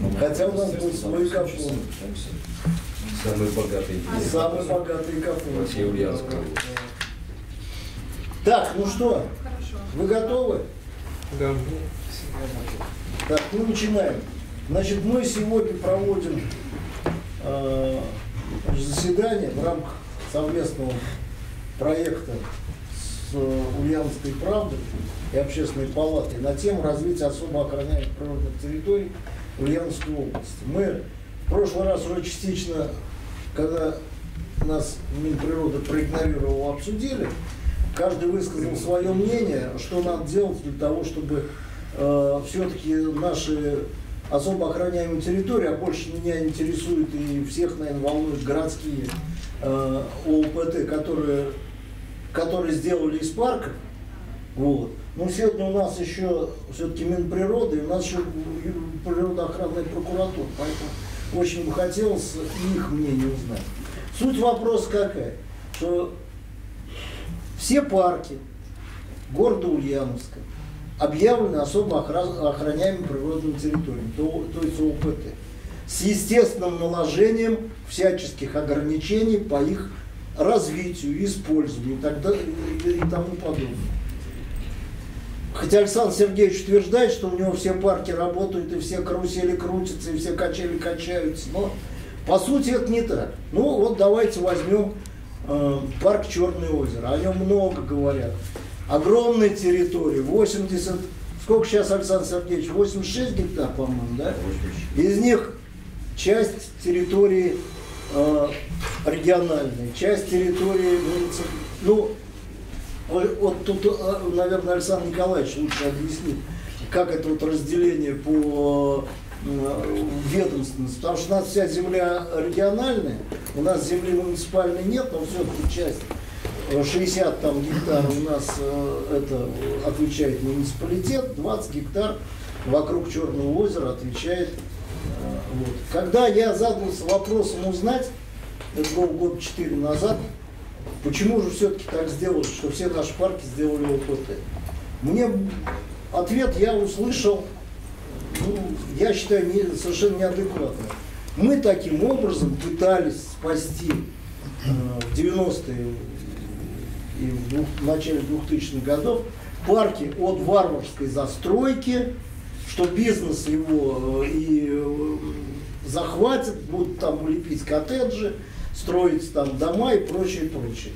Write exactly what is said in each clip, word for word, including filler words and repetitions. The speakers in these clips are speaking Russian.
Хотя у нас будет свой кафон. Самый богатый. Самый богатый кафон. Вообще Ульяновского. Так, ну что, вы готовы? Да. Так, ну начинаем. Значит, мы сегодня проводим э, заседание в рамках совместного проекта с Ульяновской правдой и Общественной палатой на тему развития особо охраняемых природных территорий в Ульяновской области. Мы в прошлый раз уже частично, когда нас Минприроды проигнорировал, обсудили, каждый высказал свое мнение, что надо делать для того, чтобы э, все-таки наши особо охраняемые территории, а больше меня интересует и всех, наверное, волнуют городские э, ОУПТ, которые, которые сделали из парков. Вот. Но сегодня у нас еще все-таки Минприроды, и у нас еще природоохранная прокуратура, поэтому очень бы хотелось их мнение узнать. Суть вопроса какая? Что все парки города Ульяновска объявлены особо охраняемыми природными территориями, то, то есть ОУПТ, с естественным наложением всяческих ограничений по их развитию, использованию и, так далее, и, и тому подобное. Хотя Александр Сергеевич утверждает, что у него все парки работают, и все карусели крутятся, и все качели качаются, но по сути это не так. Ну вот давайте возьмем э, парк Черное озеро, о нем много говорят. Огромная территория, восемьдесят, сколько сейчас, Александр Сергеевич, восемьдесят шесть гектар, по-моему, да? Из них часть территории э, региональной, часть территории, ну, вот тут, наверное, Александр Николаевич лучше объяснит, как это вот разделение по ведомственности, потому что у нас вся земля региональная, у нас земли муниципальной нет, но все-таки часть, шестьдесят там гектаров у нас это отвечает муниципалитет, двадцать гектар вокруг Черного озера отвечает. Вот. Когда я задался вопросом узнать, это было года четыре назад, почему же все-таки так сделали, что все наши парки сделали ОПТ? Мне ответ я услышал, ну, я считаю, не, совершенно неадекватно. Мы таким образом пытались спасти э, в девяностые и в, двух, в начале двухтысячных годов парки от варварской застройки, что бизнес его э, и э, захватит, будут там лепить коттеджи, строить там дома и прочее, прочее.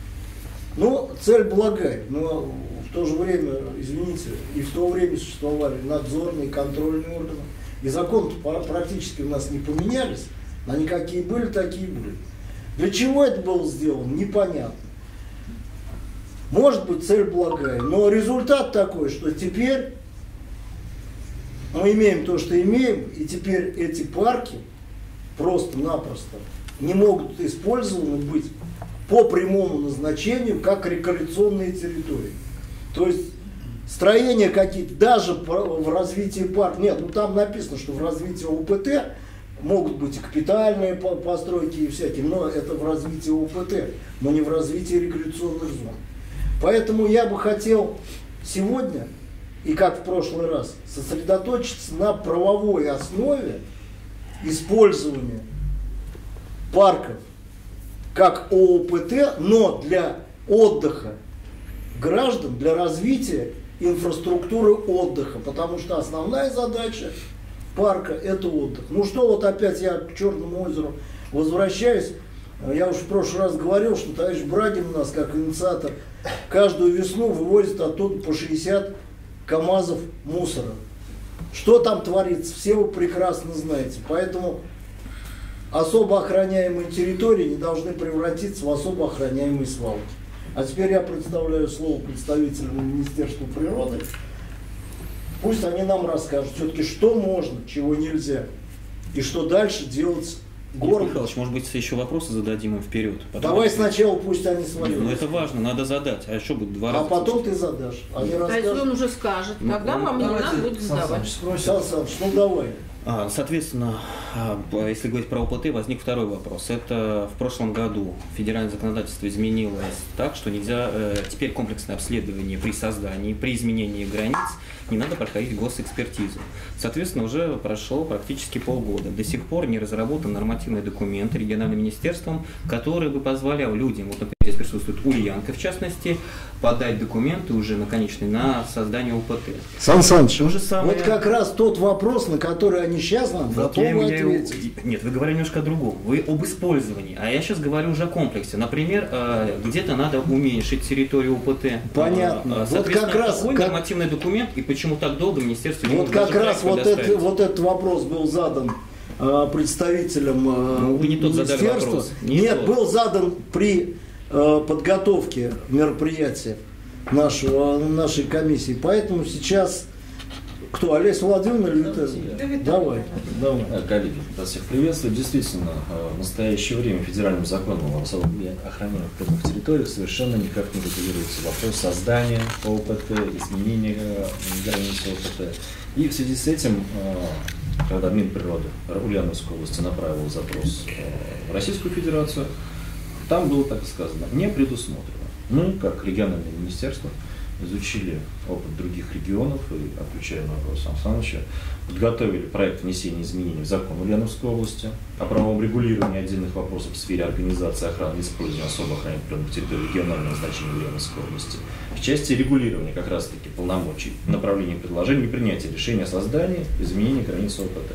Ну, цель благая, но в то же время, извините, и в то время существовали надзорные и контрольные органы. И законы практически у нас не поменялись, они какие были, такие были. Для чего это было сделано, непонятно. Может быть, цель благая, но результат такой, что теперь мы имеем то, что имеем, и теперь эти парки просто-напросто не могут использованы быть по прямому назначению как рекреационные территории. То есть строения какие-то, даже в развитии парка, нет, ну там написано, что в развитии ОПТ могут быть и капитальные постройки и всякие, но это в развитии ОПТ, но не в развитии рекреационных зон. Поэтому я бы хотел сегодня, и как в прошлый раз, сосредоточиться на правовой основе использования парков как ООПТ, но для отдыха граждан, для развития инфраструктуры отдыха, потому что основная задача парка – это отдых. Ну что, вот опять я к Черному озеру возвращаюсь. Я уже в прошлый раз говорил, что товарищ Брагин у нас, как инициатор, каждую весну вывозит оттуда по шестьдесят КАМАЗов мусора. Что там творится, все вы прекрасно знаете. Поэтому особо охраняемые территории не должны превратиться в особо охраняемые свалки. А теперь я представляю слово представителям Министерства природы. Пусть они нам расскажут все-таки, что можно, чего нельзя, и что дальше делать город. Михайлович, может быть, еще вопросы зададим им вперед? Потом Давай сначала пусть они свои. Ну это важно, надо задать. А что будет два раза? А потом ты задашь. Они а если он уже скажет, ну, тогда ну, вам не надо будет задавать. Сан Саныч, ну давай. А, Соответственно, а, если говорить про ОПТ, возник второй вопрос. Это в прошлом году федеральное законодательство изменилось так, что нельзя э, теперь комплексное обследование при создании, при изменении границ не надо проходить госэкспертизу. Соответственно, уже прошло практически полгода. До сих пор не разработан нормативный документ региональным министерством, который бы позволял людям, вот, например, здесь присутствует Ульянка в частности, подать документы уже на конечный на создание ОПТ. Сан Саныч, То же самое... вот как раз тот вопрос, на который они сейчас нам Вот я готовы ему- я- ответить. Нет, вы говорили немножко о другом. Вы об использовании. А я сейчас говорю уже о комплексе. Например, э, где-то надо уменьшить территорию ОПТ. Понятно. Э, Вот Соответственно, как раз- какой как- нормативный документ и почему так долго министерство не Вот может как даже раз проект вот, это, предоставить? вот этот вопрос был задан э, представителям э, Ну, вы не тот задали министерства. вопрос. Не Нет, тот. был задан при э, подготовке мероприятия нашего, нашей комиссии. Поэтому сейчас кто? Олеся Владимировна или Виталий? Давай, давай. Да, коллеги, вас всех приветствую. Действительно, э, в настоящее время федеральным законом об особо охраняемых природных территориях совершенно никак не регулируется вопрос создания ОПТ, изменения э, границ ОПТ. И в связи с этим, э, когда Минприроды Ульяновской области направил запрос э, в Российскую Федерацию, там было так сказано, не предусмотрено. Мы, как региональное министерство, изучили опыт других регионов и, отвечая на вопрос Сан Саныча, подготовили проект внесения изменений в закон Ульяновской области о правовом регулировании отдельных вопросов в сфере организации охраны и использования особо охраняемых природных территорий регионального значения Ульяновской области в части регулирования как раз-таки полномочий, направления предложений и принятия решения о создании и изменении границ ОПТ.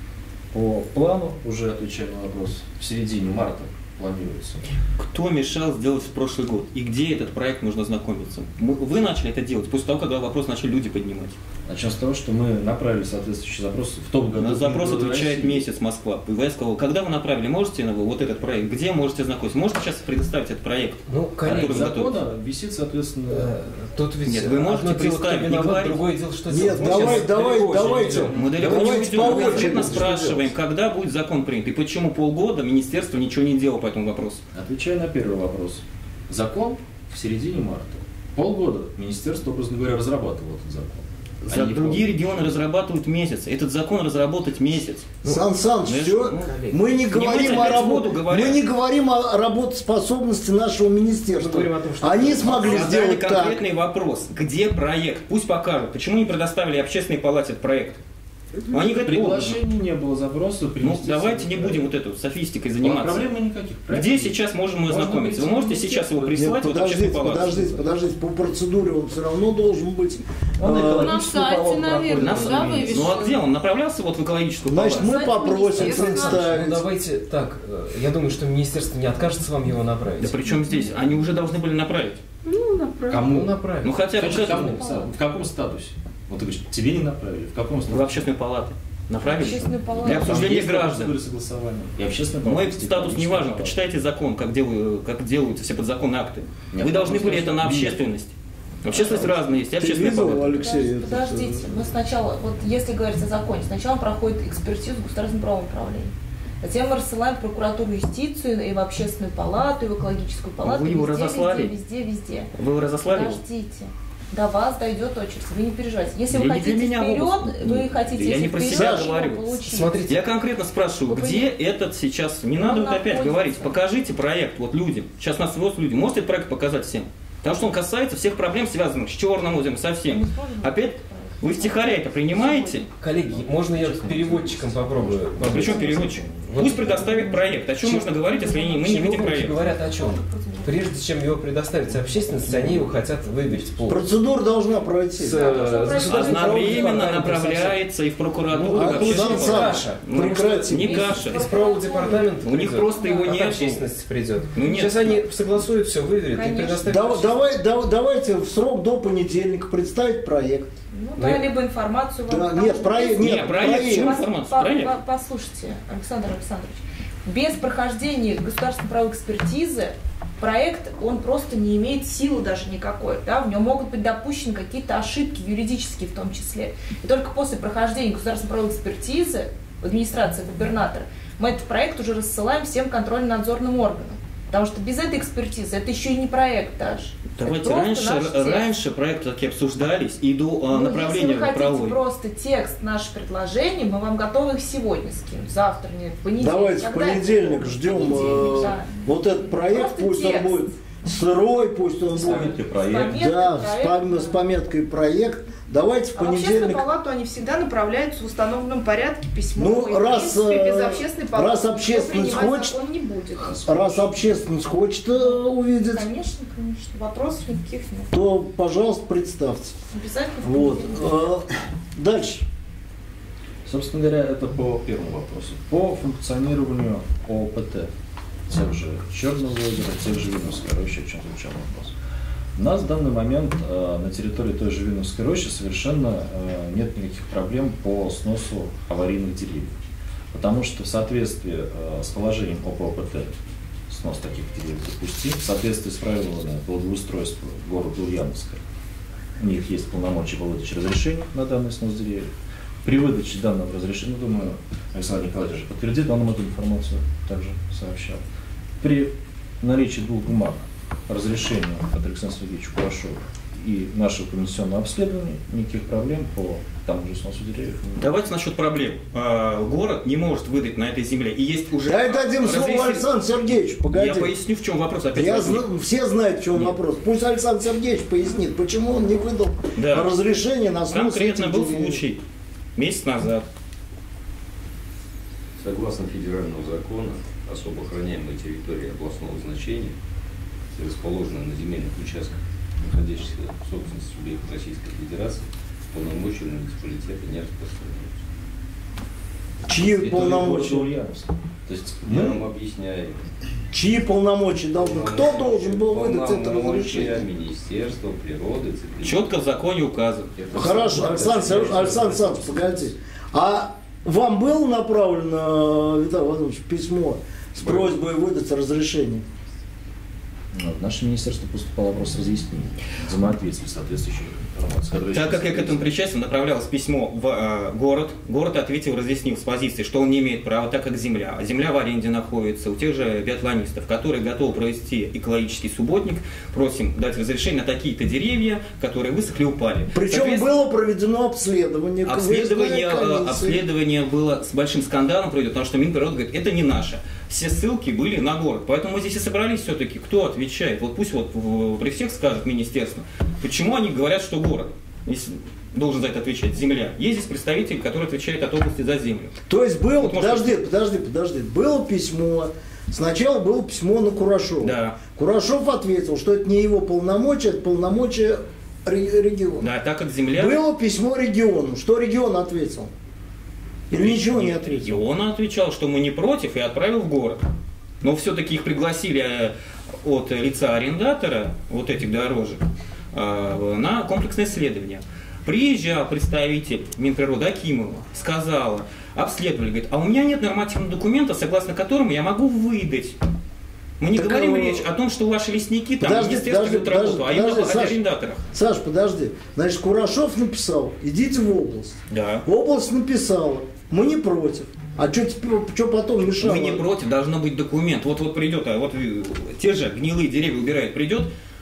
По плану, уже отвечая на вопрос, в середине марта планируется. Кто мешал сделать в прошлый год? И где этот проект нужно знакомиться? Мы- Вы начали это делать после того, когда вопрос начали люди поднимать. Начнем с того, что мы направили соответствующий запрос в том году. На запрос Минприроды отвечает России. месяц Москва. Я сказал, когда вы направили, можете на вот этот проект? Где можете знакомиться? Можете сейчас предоставить этот проект? Ну, Который коллеги, вы готовите? Закона висит, соответственно, э, тут ведь Нет, вы можете одно дело, кто представить, не виноват, говорить. другое дело, что Нет, делать. Мы давай, сейчас давай, далеко очень давайте. идем. Мы далеко не Давайте уйдем, по мы очереди конкретно что спрашиваем, делать. когда будет закон принят и почему полгода министерство ничего не делало по этому вопросу. отвечая на первый вопрос. Закон в середине марта. Полгода министерство, образно говоря, разрабатывало этот закон. За Они другие пол- регионы разрабатывают месяц. Этот закон разработать месяц. Сан Саныч, ну, все, ну, мы не понимаете, говорим о опять воду работе, говорят. мы не говорим о работоспособности нашего министерства. Мы говорим о том, что- Они смогли Задали сделать так. конкретный вопрос. Где проект? Пусть покажут. Почему не предоставили общественной палате этот проект? Они говорят, Приглашений не было, запроса. ну принести давайте не проект. будем вот эту софистикой А заниматься. Проблем никаких. Где сейчас можем мы Можно ознакомиться? Вы прийти в можете сейчас его министерство? прислать Нет, в общественную подождите, палату? подождите, подождите, по процедуре он все равно должен быть. Он э, экологическую На сайте, палату наверное, проходит. да, Нас- вывешен? Ну а где он? Направлялся вот в экологическую Значит, палату? мы Сайт попросим министерства. Ну, представить. давайте так, э, я думаю, что министерство не откажется вам его направить. Да при чем здесь? Они уже должны были направить. Ну, направо. Кому? Ну, направить. Ну хотя бы Скажи, сейчас кому? В каком статусе? Вот ты говоришь, тебе не направили. В каком в статусе? общественную палату. Направили? Общественную палату. Для Там обсуждения есть граждан. процедура согласования. И общественная Мой палата, статус экологическая не важен. палата. Почитайте закон, как, делаю, как делаются все подзаконные акты. Нет, Вы должны были просто это на нет. общественность. Общественность разная есть, и Ты общественная видел, палата. Алексей? этот, Подождите, мы сначала, вот если говорить о законе, сначала проходит экспертизу государственного правового управления. Затем мы рассылаем в прокуратуру, юстицию, и в общественную палату, и в экологическую палату. Вы его везде, разослали? Везде, везде, везде. Вы его разослали? его? Подождите. До вас дойдет очередь, вы не переживайте. Если Я вы не хотите для меня вперед, область. вы хотите, Я если не про вперед, себя то говорю. получите. Смотрите. Я конкретно спрашиваю, Вы где этот сейчас, не Он надо вот опять находится. говорить, покажите проект вот людям. Сейчас нас вот люди, можете этот проект показать всем? Потому что он касается всех проблем, связанных с Черным озером, со Мы всем. сможем Опять проект? вы втихаря это принимаете? Коллеги, можно я переводчиком попробую? Причем переводчик? Вот. Пусть предоставит проект. О чем можно говорить, если мы не видим Чиновники проект? говорят о чем? Прежде чем его предоставить общественности, они его хотят выиграть в пол. Процедура должна пройти. С, э, с государственным правовым Одновременно департаментом направляется и в прокуратуру, Ну, и в а тут общественную Сан палату. Саныч, Ну, прекрати. Не каша. Из правового департамента У них придет, просто его от нет. общественности придет. Ну, нет. Сейчас они согласуют все, выверят и Конечно. предоставят. Да- общественности. давай, да- давайте в срок до понедельника представить проект. Ну Ну, да, я- либо информацию вам Да, покажут. нет, проект, Нет, нет, проект, проект. почему? Пос- информацию, по- проект. по- Послушайте, Александр Александрович, без прохождения государственной правовой экспертизы проект, он просто не имеет силы даже никакой. Да? В нем могут быть допущены какие-то ошибки, юридические в том числе. И только после прохождения государственной правовой экспертизы в администрации губернатора мы этот проект уже рассылаем всем контрольно-надзорным органам. Потому что без этой экспертизы это еще и не проект даже. Давайте Это раньше, просто наш текст. раньше проекты такие обсуждались и до Ну, направления если вы хотите правовой. просто текст наших предложений, мы вам готовы их сегодня скинуть, завтра, нет, в понедельник. Давайте в Когда это понедельник будет? ждем Понедельник, э, да. вот этот проект, Просто пусть он текст. будет сырой, пусть он С будет пометкой проект. пометкой да, с, проект, пом- да. с пометкой проект. Давайте в А в общественную понедельник. палату они всегда направляются в установленном порядке письмом. Ну, и, в раз, принципе, без э, общественной палаты раз никто общественность принимать хочет- закон не будет. Раз общественность хочет э, увидеть, Конечно, конечно. Вопросов никаких нет. то, пожалуйста, представьте. Обязательно в Вот. понедельник. Э, Дальше. Собственно говоря, это по первому вопросу. По функционированию ООПТ, тех же Черного озера, тех же Вильнюсской рощи, о чем звучал вопрос. У нас в данный момент э, на территории той же Вильнюсской рощи совершенно э, нет никаких проблем по сносу аварийных деревьев. Потому что в соответствии э, с положением о ООПТ снос таких деревьев допустим, в соответствии с правилами благоустройства города Ульяновска, у них есть полномочия по выдаче разрешений на данный снос деревьев. При выдаче данного разрешения, думаю, Александр Николаевич уже подтвердит, он нам эту информацию также сообщал. При наличии двух бумаг разрешения от Александра Сергеевича Курашова и нашего комиссионного обследования, никаких проблем по тому же сносу деревьев. Давайте насчет проблем. А, Город не может выдать на этой земле. И есть уже... Дай дадим слово разрешение. Александру Сергеевичу, погоди. Я поясню, в чем вопрос. Опять Я возник. зна- все знают, в чем Нет. вопрос. Пусть Александр Сергеевич пояснит, почему он не выдал Да. разрешение на снос Конкретно этих был деревьев. случай месяц назад. Согласно федеральному закону, особо охраняемые территории областного значения, расположенные на земельных участках, находящихся в собственности субъектов Российской Федерации, полномочия муниципалитета не распространяются. Чьи Это полномочия? города Ульяновска. То есть Я мы вам объясняю. Чьи полномочия должны? Кто должен был выдать это Полномочия разрешение? Министерства природы, цивилизации. Четко в законе указано. Это Хорошо, закон, Александр, это Сер- Александр закон. Александрович, погоди. А вам было направлено, Виталий Владимирович, письмо с просьбой выдать разрешение? Ну, в наше министерство поступал вопрос разъяснения, взаимоответственность соответствующей информации. которая Так как я к сейчас этому причастен, направлялось письмо в э, город. Город ответил, разъяснил с позиции, что он не имеет права, так как земля. Земля в аренде находится у тех же биатлонистов, которые готовы провести экологический субботник. Просим дать разрешение на такие-то деревья, которые высохли и упали. Причем Соответственно, было проведено обследование. Обследование, КВС э, комиссии. обследование было с большим скандалом проведено, потому что Минприрода говорит, это не наше. Все ссылки были на город. Поэтому мы здесь и собрались все-таки. Кто отвечает? Вот пусть вот в- при всех скажет министерство. Почему они говорят, что город? Если должен за это отвечать земля. Есть здесь представитель, который отвечает от области за землю. То есть было, Вот может- подожди, подожди, подожди, было письмо, сначала было письмо на Курашова. Да. Курашов ответил, что это не его полномочия, это полномочия ре- региона. Да, так как земля... Было письмо региону. Что регион ответил? Или ничего не ответил? И он отвечал, что мы не против, и отправил в город. Но все-таки их пригласили э, от лица арендатора, вот этих дорожек, э, на комплексное исследование. Приезжал представитель Минприроды Акимова, сказала, обследовали, говорит, а у меня нет нормативного документа, согласно которому я могу выдать. Мы не Так, говорим э, речь о том, что ваши лесники там подожди, министерство подожди, ведут работу, подожди, а именно подожди, о Саш. арендаторах. Саш, подожди. Значит, Курашов написал, идите в область. Да. Область написала, мы не против. А что теперь, что потом мешало? Мы не против, должно быть документ. Вот вот придет, а вот э, те же гнилые деревья убирает, придет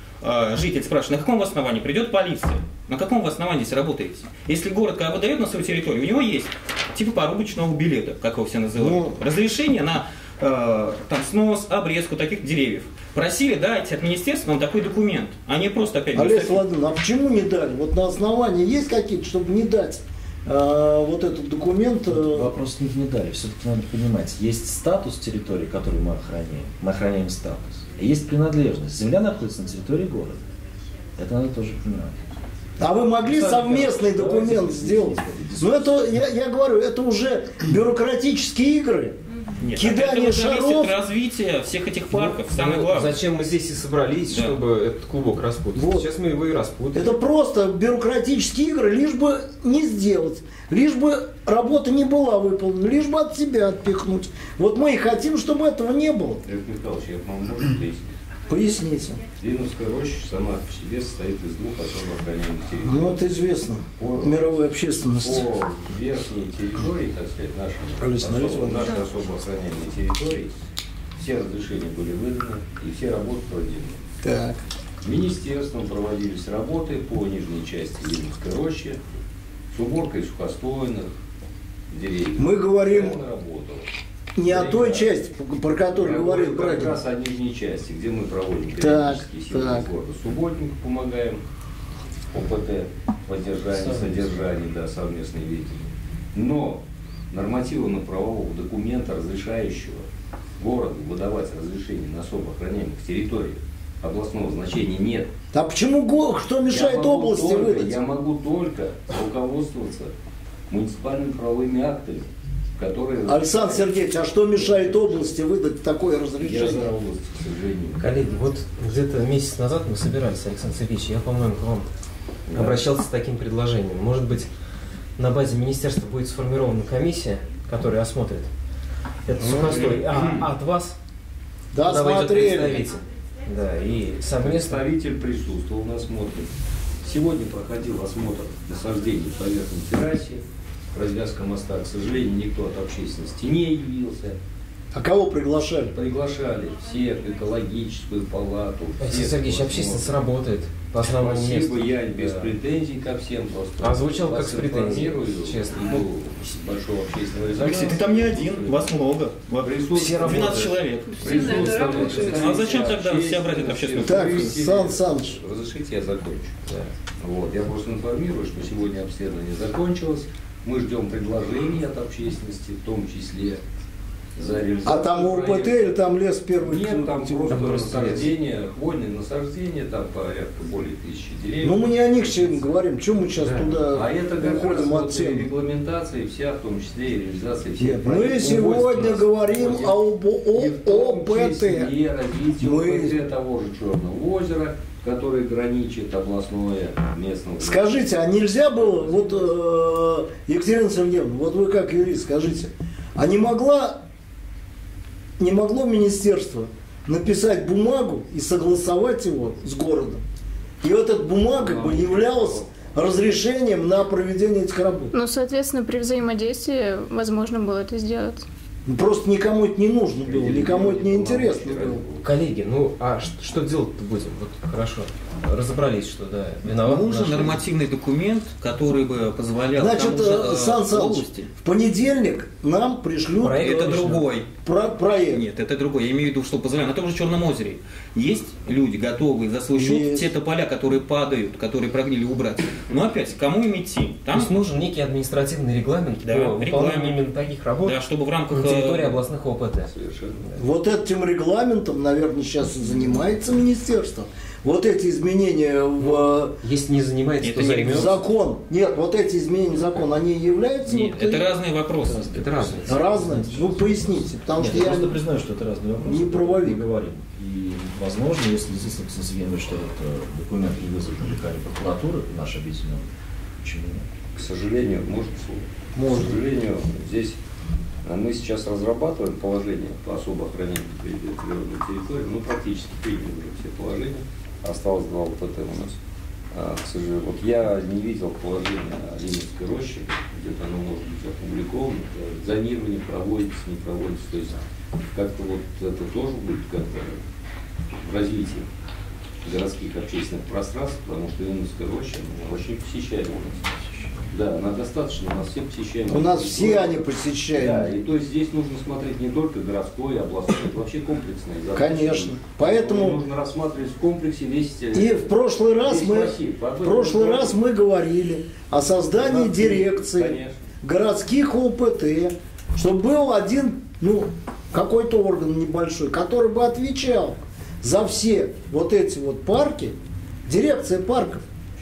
э, житель спрашивает, на каком вы основании? Придет полиция. На каком вы основании здесь работаете? Если город когда выдает на свою территорию, у него есть типа порубочного билета, как его все называют. Ну. Разрешение на э, там, снос, обрезку таких деревьев. Просили дать от министерства нам такой документ, а не просто опять... Олег говорить, Владимирович, а почему не дали? Вот на основании есть какие-то, чтобы не дать э, вот этот документ? э, Вопрос не, не дали. Все-таки надо понимать, есть статус территории, которую мы охраняем. Мы охраняем статус. И есть принадлежность. Земля находится на территории города. Это надо тоже понимать. А вы могли совместный документ сделать? Ну это, я, я говорю, это уже бюрократические игры. Нет, Кидание от этого зависит шаров. развитие всех этих парков, самое Ну, главное. Зачем мы здесь и собрались, Да. чтобы этот клубок распутать? Вот. Сейчас мы его и распутаем. Это просто бюрократические игры, лишь бы не сделать, лишь бы работа не была выполнена, лишь бы от себя отпихнуть. Вот мы и хотим, чтобы этого не было. Олег Михайлович, я вам можно пояснить? Поясните. Вильнюсская роща сама по себе состоит из двух особо охраняемых территорий. Ну это известно мировой общественности. По верхней территории, так сказать, нашей Александр особо, Александрович. нашей особо охраняемой территории, все разрешения были выданы и все работы проведены. Так. Министерством проводились работы по нижней части Ленинской рощи с уборкой сухостойных деревьев. Мы говорим Он работал. не о той части, про которую говорил Как Брагин. раз о нижней части, где мы проводим Так, периодические силы так. города. Субботнику помогаем, ОПТ, поддержание, содержание, да, совместные деятельности. Но нормативно-правового документа, разрешающего городу выдавать разрешение на особо охраняемых территориях областного значения нет. А почему го- что мешает Я могу области только- выдать? Я могу только руководствоваться муниципальными правовыми актами, которые... Александр Сергеевич, а что мешает области выдать такое Я за разрешение? область, к сожалению. Коллеги, вот где-то месяц назад мы собирались, Александр Сергеевич, я, по-моему, к вам Да. обращался с таким предложением. Может быть, на базе министерства будет сформирована комиссия, которая осмотрит этот сухостой, а от вас Да, туда выйдет смотрели. представитель. Да, и совместно. Представитель присутствовал на осмотре. Сегодня проходил осмотр насаждений в поверхной террасе, развязка моста. К сожалению, никто от общественности не явился. А кого приглашали? Приглашали всех, экологическую палату. Александр всех Сергеевич, возможных. общественность работает по основному Спасибо, месту. я без Да. претензий ко всем просто. А звучал как вас с претензией, информирую, честно. иду с большого общественного резонанса. Алексей, ты там не один, вас много. Все работают. двенадцать человек. Присутствует. А зачем тогда все обратят общественную Так, комиссию? Сан Саныч. Разрешите, я закончу. Да. Вот, я просто информирую, что сегодня обследование закончилось. Мы ждем предложений от общественности, в том числе за реализацию А там ОПТ проекта. или там лес первый? Нет, там типа? просто просто насаждения, хвойные насаждения, там порядка более тысячи деревьев. Ну мы не о них сегодня говорим, чем мы сейчас Да. туда А это как раз уходим вот от и темы? регламентация вся, в том числе и реализация всех Нет, мы проектов. сегодня Увозь говорим нас. об И в том ОПТ. числе развитие Мы- ОПТ того же Черного озера, который граничит областное местное. Скажите, а нельзя было, вот э, Екатерина Сергеевна, вот вы как юрист, скажите, а не могла, не могло министерство написать бумагу и согласовать его с городом? И вот эта бумага бы являлась разрешением на проведение этих работ. Ну, соответственно, при взаимодействии возможно было это сделать. Ну, просто никому это не нужно было, никому это не интересно было. Коллеги, ну а ш- что делать-то будем? Вот хорошо, разобрались, что да, виноват. Нужен наш- нормативный документ, который бы позволял Значит, тому же, э, э, Сан Саныч, области. в понедельник нам пришлют Проект э, Это другой. про- проект. Нет, это другое. Я имею в виду, что позволяет. На том же Черном озере есть люди, готовые за свой счет Есть. все тополя, которые падают, которые прогнили, убрать. Но опять, кому им идти? То Там, есть нужен некий административный регламент Да, по выполнению регламент. именно таких работ да, чтобы в рамках... на территории э, областных ОПТ. Совершенно. Вот этим регламентом, наверное, сейчас и занимается министерство. Вот эти изменения в, Если не занимается, Это то не в займется. закон, нет, вот эти изменения в закон, они являются Нет, вот это и- разные вопросы. Это разные. разные? Ну, поясните, потому Нет, что я я... просто признаю, что это разные вопросы. не правовик. Мы говорим. И, возможно, если действительно Константин что этот документ не вызовет привлекание прокуратуры, наш объединенный, почему нет? К сожалению, может слово. Может. К сожалению, здесь а, мы сейчас разрабатываем положение по особо охраняемой природной территории. Мы практически приняли уже все положения. Осталось два ОПТ у нас. А, к сожалению, вот я не видел положения о Ленинской роще, где-то оно может быть опубликовано. э, Зонирование проводится, не проводится. То есть как-то вот это тоже будет как-то в развитии городских общественных пространств, потому что Ленинская роща ну, очень посещаема у нас. Да, она достаточно, у нас все посещаем. У нас все они посещают. Да, и то есть здесь нужно смотреть не только городской, областной, это вообще комплексные задачи. Конечно. Поэтому- нужно рассматривать в комплексе весь. И в прошлый раз весь мы, массив. Об в этом прошлый мы раз говорим. мы говорили о создании Да, дирекции конечно. городских ОПТ, чтобы был один, ну, какой-то орган небольшой, который бы отвечал за все вот эти вот парки, дирекция парков.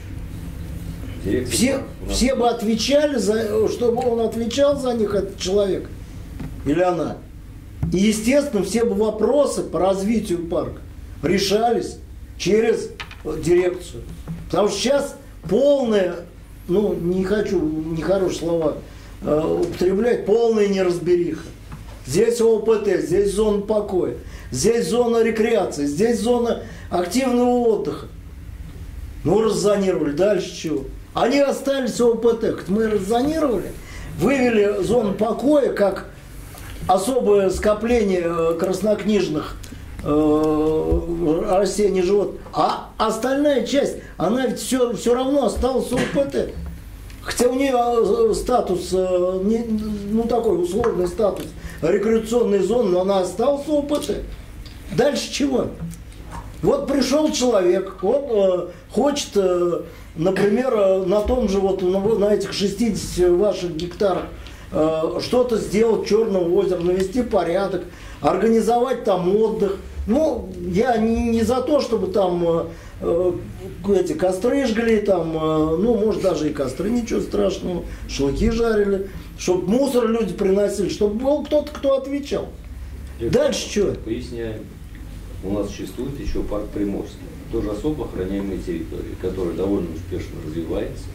Дирекция Все, парка у нас все бы отвечали, за, чтобы он отвечал за них, этот человек или она. И, естественно, все бы вопросы по развитию парка решались через э, дирекцию. Потому что сейчас полная, ну, не хочу нехорошие слова э, употреблять, полная неразбериха. Здесь ОПТ, здесь зона покоя, здесь зона рекреации, здесь зона активного отдыха. Ну, раззонировали, дальше чего? Они остались ОПТ, мы раззонировали, вывели зону покоя как особое скопление краснокнижных э, растений, животных. А остальная часть, она ведь все, все равно осталась ОПТ. Хотя у нее статус, не, ну такой условный статус рекреационной зоны, но она осталась ОПТ. Дальше чего? Вот пришел человек, он э, хочет, э, например, э, на том же, вот на, на этих шестидесяти ваших гектарах э, что-то сделать, Черного озера, навести порядок, организовать там отдых. Ну, я не, не за то, чтобы там э, э, эти костры жгли, там, э, ну, может, даже и костры, ничего страшного, шашлыки жарили, чтобы мусор люди приносили, чтобы был кто-то, кто отвечал. Дальше что? Поясняем. У нас существует еще парк Приморский, тоже особо охраняемая территория, которая довольно успешно развивается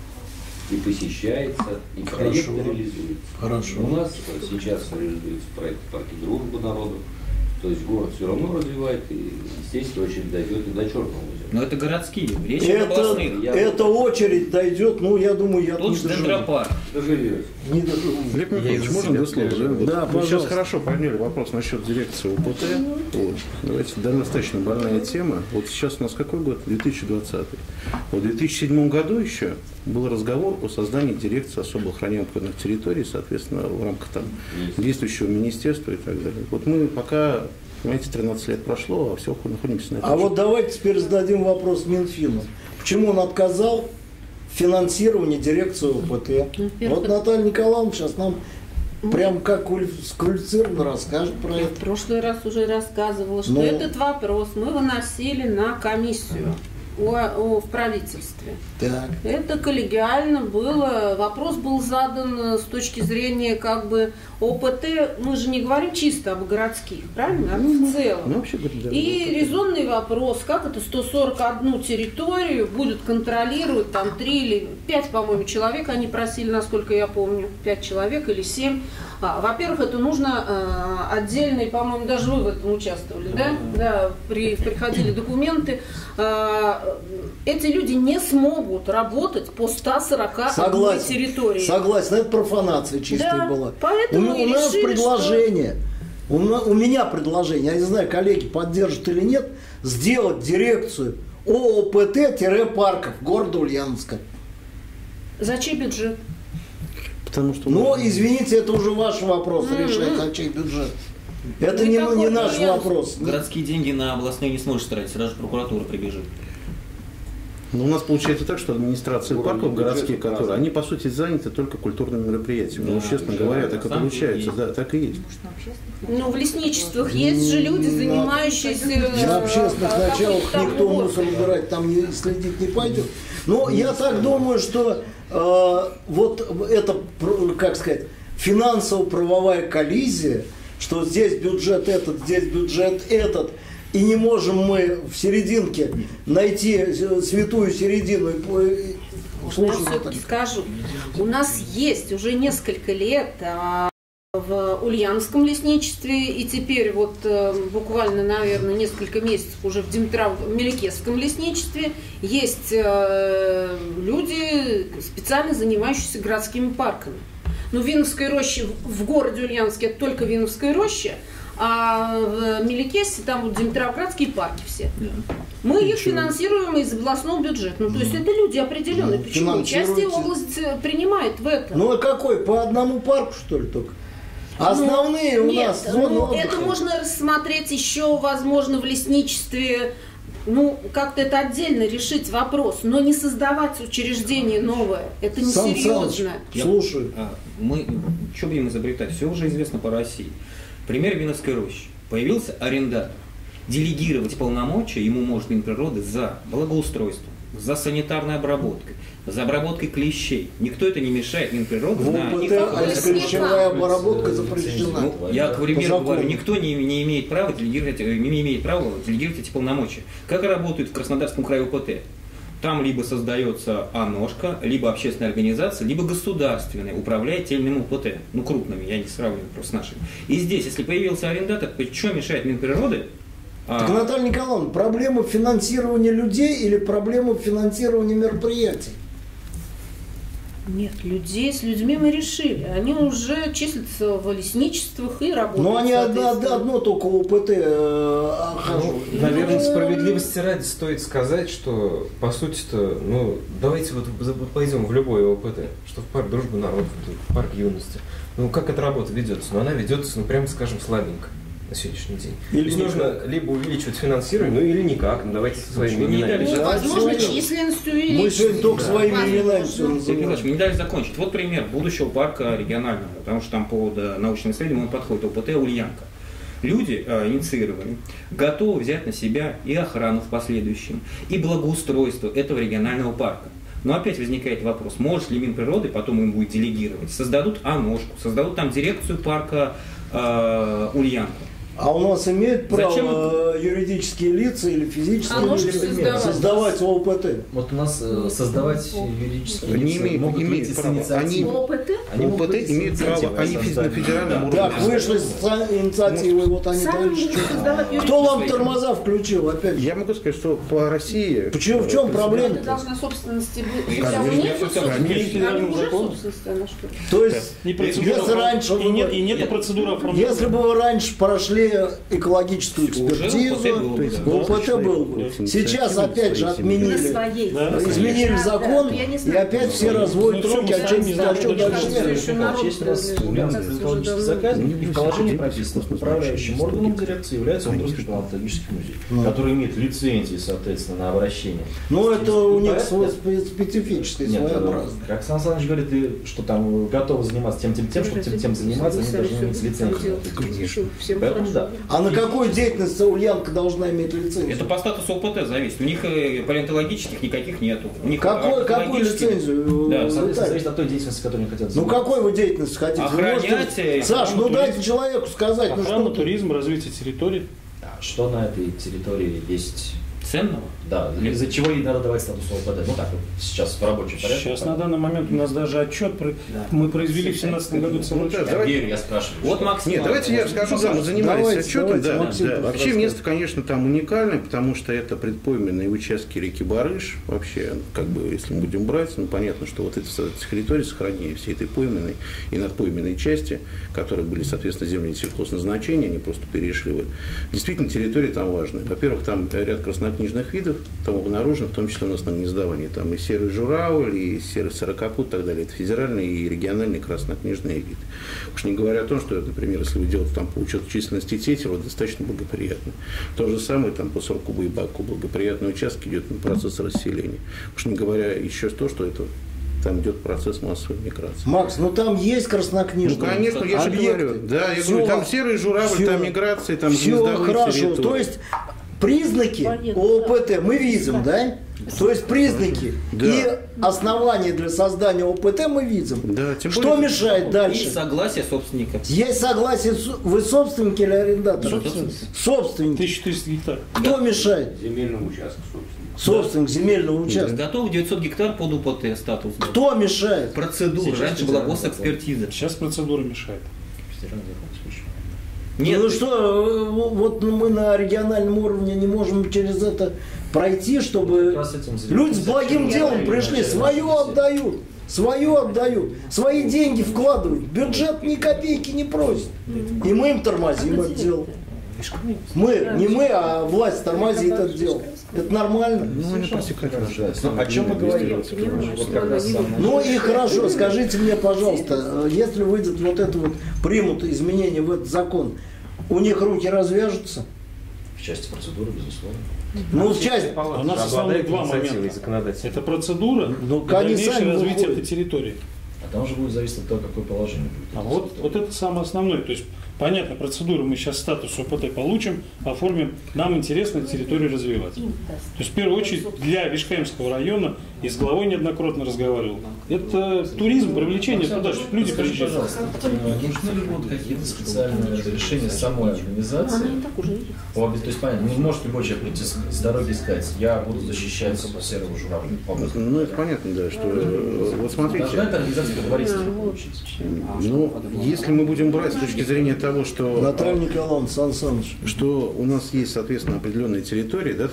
и посещается, и проект реализуется. Хорошо. У нас сейчас реализуется проект парка Дружбы народов, то есть город все равно развивает, и, естественно, очередь дойдет и до Черного озера. Но это городские, речь об Это, областных. эта очередь дойдет, ну, я думаю, я Тут не же доживу. дендропарк. Доживете. Не доживу. Олег Михайлович, можно два слова? Да? Вот Да, вы сейчас пожалуйста. хорошо поняли вопрос насчет дирекции УПТ. Вот. Давайте, да, достаточно больная тема. Вот сейчас у нас какой год? две тысячи двадцатый. Вот в две тысячи седьмом году еще был разговор о создании дирекции особо охраняемых территорий, соответственно, в рамках там действующего министерства и так далее. Вот мы пока, понимаете, тринадцать лет прошло, а все находимся на этом. А вот давайте теперь зададим вопрос Минфину. Почему он отказал в финансировании дирекции ОПТ? во-первых, Вот Наталья Николаевна сейчас нам прям как сквалифицированно расскажет про Я в это. прошлый раз уже рассказывала, что Ну. этот вопрос мы выносили на комиссию о, о- в правительстве. Так. Это коллегиально было, вопрос был задан с точки зрения как бы ОПТ, мы же не говорим чисто об городских, правильно, а в целом. Ну, вообще, говоря, да, И вот это- резонный вопрос, как это сто сорок одну территорию будет контролировать там три или пять, по-моему, человек, они просили, насколько я помню, пять человек или семь. А, во-первых, это нужно э, отдельный, по-моему, даже вы в этом участвовали, да? Да, при, приходили документы. Э, эти люди не смогут работать по ста сорока одной Согласен. территории. Согласен, это профанация чистая Да, была. поэтому у, и у нас решили, предложение, у, на- у меня предложение, я не знаю, коллеги поддержат или нет, сделать дирекцию ООПТ-парков города Ульяновска. За чей бюджет? Потому что Но, мы- извините, это уже ваш вопрос, решать, а чей бюджет. Это не, Никакой не наш Ульяновск. вопрос. Городские деньги на областные не сможешь тратить, даже прокуратура прибежит. Но у нас получается так, что администрации Уровень парков бюджета городские, которые, разный. они по сути заняты только культурными мероприятиями. Да, ну, честно да, говоря, на так и самом деле получается, есть. да, так и есть. Ну, в лесничествах есть же люди, занимающиеся... На общественных э, началах какой-то никто там мусор убирать там не, следить не пойдет. Но я так думаю, что э, вот это, пр- как сказать, финансово-правовая коллизия, что здесь бюджет этот, здесь бюджет этот, и не можем мы в серединке найти э, святую середину. и по- и- Я слушай, все-таки Наталья. скажу. У нас есть уже несколько лет а, в Ульяновском лесничестве, и теперь вот э, буквально, наверное, несколько месяцев уже в Димитрово-Меликесском лесничестве есть э, люди, специально занимающиеся городскими парками. Ну, Виновской роще в городе Ульяновске это только Виновская роща, а в Меликесе там вот Димитровградские парки все. Мы их финансируем из областного бюджета. Ну, то есть это люди определенные. Ну, Почему? Участие финансируете. область э, принимает в этом. Ну а какой? По одному парку, что ли, только? Основные у Ну, Нет, нас зоны ну, отдыха. это можно рассмотреть еще, возможно, в лесничестве. Ну, как-то это отдельно решить вопрос, но не создавать учреждение новое. Это Сан несерьезно. Саныч, слушаю. А, мы, что будем изобретать? Все уже известно по России. Пример Виновской рощи. Появился арендатор. Делегировать полномочия ему может Минприроды за благоустройство, за санитарной обработкой, за обработкой клещей. Никто это не мешает Минприроды. В на их ОПТ обработку. клещевая обработка запрещена. Ну, я, к примеру, закону. говорю, никто не, не имеет права делегировать, э, не имеет права делегировать эти полномочия. Как работает в Краснодарском крае ОПТ? Там либо создается ОНОшка, либо общественная организация, либо государственная, управляет тельным ОПТ. Ну, крупными, я не сравниваю просто с нашими. И здесь, если появился арендатор, то что мешает Минприроды? Так, Наталья Николаевна, проблема финансирования людей или проблема финансирования мероприятий? Нет, людей с людьми мы решили. Они уже числятся в лесничествах и работают. Но они одно, одно только ОПТ э, Ну, наверное, справедливости ради стоит сказать, что, по сути-то, ну, давайте вот пойдем в любой ОПТ, что в парк Дружбы народов, в парк юности. Ну, как эта работа ведется? Ну, она ведется, ну, прямо скажем, слабенько на сегодняшний день. Или То есть никак. нужно либо увеличивать финансирование, ну, или никак. Ну, давайте со своими Не именами. дали Ну, возможно, сегодня- численностью Мы увеличить. сегодня только Да. своими именами все Возможно. Сергей называем. Николаевич, мы не дали закончить. Вот пример будущего парка регионального, потому что там по да, научным исследованиям он подходит ОПТ Ульянка. Люди э, инициировали, готовы взять на себя и охрану в последующем, и благоустройство этого регионального парка. Но опять возникает вопрос, может ли Минприроды, потом им будет делегировать, создадут ОНОшку, создадут там дирекцию парка э, Ульянка. А у нас имеют право Зачем э, юридические лица или физические А может лица создавать? создавать ОПТ? Вот у нас э, создавать юридические Они лица имеют- могут имеют выйти с право. инициативой. ОПТ? Они могут ОПТ выйти с имеют право, инициативой они о на создании. федеральном уровне. Так, вышли с инициативой, вот они Сами дальше будут что? создавать Кто вам юридические. тормоза включил опять же? Я могу сказать, что по России... Почему, в чем Это проблема? должна собственности быть. Конечно, У них конечно, собственность, конечно. а уже собственность, она что? То есть, И процедура если раньше и нет, вы- и нет процедуры оформления. если бы вы раньше прошли экологическую Уже экспертизу, ОПТ был бы, то да. ОПТ был бы. Сейчас опять же На отменили, своей. Да. изменили Да, закон, да, я не и знаю. опять все разводят Ну, руки, а всё, чем мы сами а что знаем, дальше что делать? еще народ, Есть у нас да, Ульяновский да, экологический уже заказник, и в положении давно. прописано, что управляющим органом дирекции является Омский палеонтологический музей, который имеет лицензии, соответственно, на обращение. Ну, это у них Поэтому- свой спе- специфический, Нет, своеобразный. как Александр Александрович говорит, и что там готовы заниматься тем, тем, тем, что тем, тем заниматься, они должны иметь лицензию. Всем Поэтому хорошо. да. А на какую деятельность Ульянка должна иметь лицензию? Это по статусу ОПТ зависит. У них э, палеонтологических никаких нету. У них Какой, какую археологических- лицензию? Да, э, Соответственно, Виталий? зависит от той деятельности, которой они хотят Ну заниматься. какой вы деятельность хотите? Вы Охранять, можете- э, Саш, ну охрану, дайте туризм. человеку сказать, ну Охрана, что ты? туризм, развитие территории. Что на этой территории есть, Ценного? да, из-за чего ей надо давать статус ОПТ. Ну так вот, сейчас в рабочем порядке. Сейчас на данный момент у нас даже отчет про- мы произвели в семнадцатом году целый Ну, да, отчет. Я давайте- верю, я спрашиваю. Вот что- Максим. Нет, давайте я расскажу, да, мы занимались Давайте, отчетом, давайте, да, Максим, да. пусть Вообще расскажет. место, конечно, там уникальное, потому что это предпойменные участки реки Барыш. Вообще, как бы, если мы будем брать, ну, понятно, что вот эти территории сохранения всей этой пойменной и надпойменной части, которые были, соответственно, земли сельхозназначения, они просто перешли. в- Действительно, территории там важны. Во-первых, там ряд краснокнижных видов, там обнаружено, в том числе у нас на гнездовании, там и серый журавль, и серый сорокопут и так далее. Это федеральные и региональные краснокнижные виды. Уж не говоря о том, что, например, если вы делаете там по учету численности тетер, вот достаточно благоприятно. То же самое там по Суркубу и Баку благоприятный участок идет процесс расселения. Уж не говоря еще то, что это там идет процесс массовой миграции. Макс, ну там есть Ну, краснокнижные конечно, я же объекты. говорю. Да, я Всё, говорю, там серый журавль, всё, там миграция, там все гнездовые хорошо. территории. То есть признаки ОПТ мы видим, да? То есть признаки Да. и основания для создания ОПТ мы видим. Да, тем Что более- мешает И дальше? согласие собственника. Есть согласие, с- вы собственники или арендатор? Собственник. Собственники. тысяча четыреста гектаров. Кто мешает? Земельного участка, собственно. Собственник земельного участка. Готов девятьсот гектар под УПТ статус. Кто мешает? Процедура. Сейчас Раньше была федеральный госэкспертиза. Сейчас процедура мешает. Федеральный закон, слушай. Нет, Ну что, э, вот мы на региональном уровне не можем через это пройти, чтобы Как раз этим занимаются. люди с благим Зачем? делом пришли, Начали свое наши беседы. отдают, свое отдают, свои деньги вкладывают, бюджет ни копейки не просит. И мы им тормозим это дело. Мы, не мы, а власть тормозит это дело. Это нормально. Ну, они протекают. Ну, о чем мы говорим? Вот как раз самое- Ну и хорошо, скажите мне, пожалуйста, если выйдет вот это вот, примут изменения в этот закон, у них руки развяжутся? В части процедуры, безусловно. Ну, в части... У нас основные два момента. Это процедура Ну, и они дальнейшее сами развитие выходят. этой территории. А там уже будет зависеть от того, какое положение будет. А вот, вот это самое основное. То есть, понятно, процедуру мы сейчас статус ОПТ получим, оформим. Нам интересно территорию развивать. То есть, в первую очередь, для Вишкаемского района, и с главой неоднократно разговаривал, это туризм, привлечение туда, чтобы люди Скажите, приезжали. пожалуйста, э, нужны ли будут какие-то специальные разрешения самой организации? По обе- То есть, понятно, не может любой человек прийти с с дороги и сказать, я буду защищать серого журавля. Ну, это понятно, да, что э, вот смотрите. Должна эта организация договориться получить? Ну, если мы будем брать с точки зрения того, что, Наталья Николаевна, Сан Саныч. что у нас есть, соответственно, определенные территории, да, там,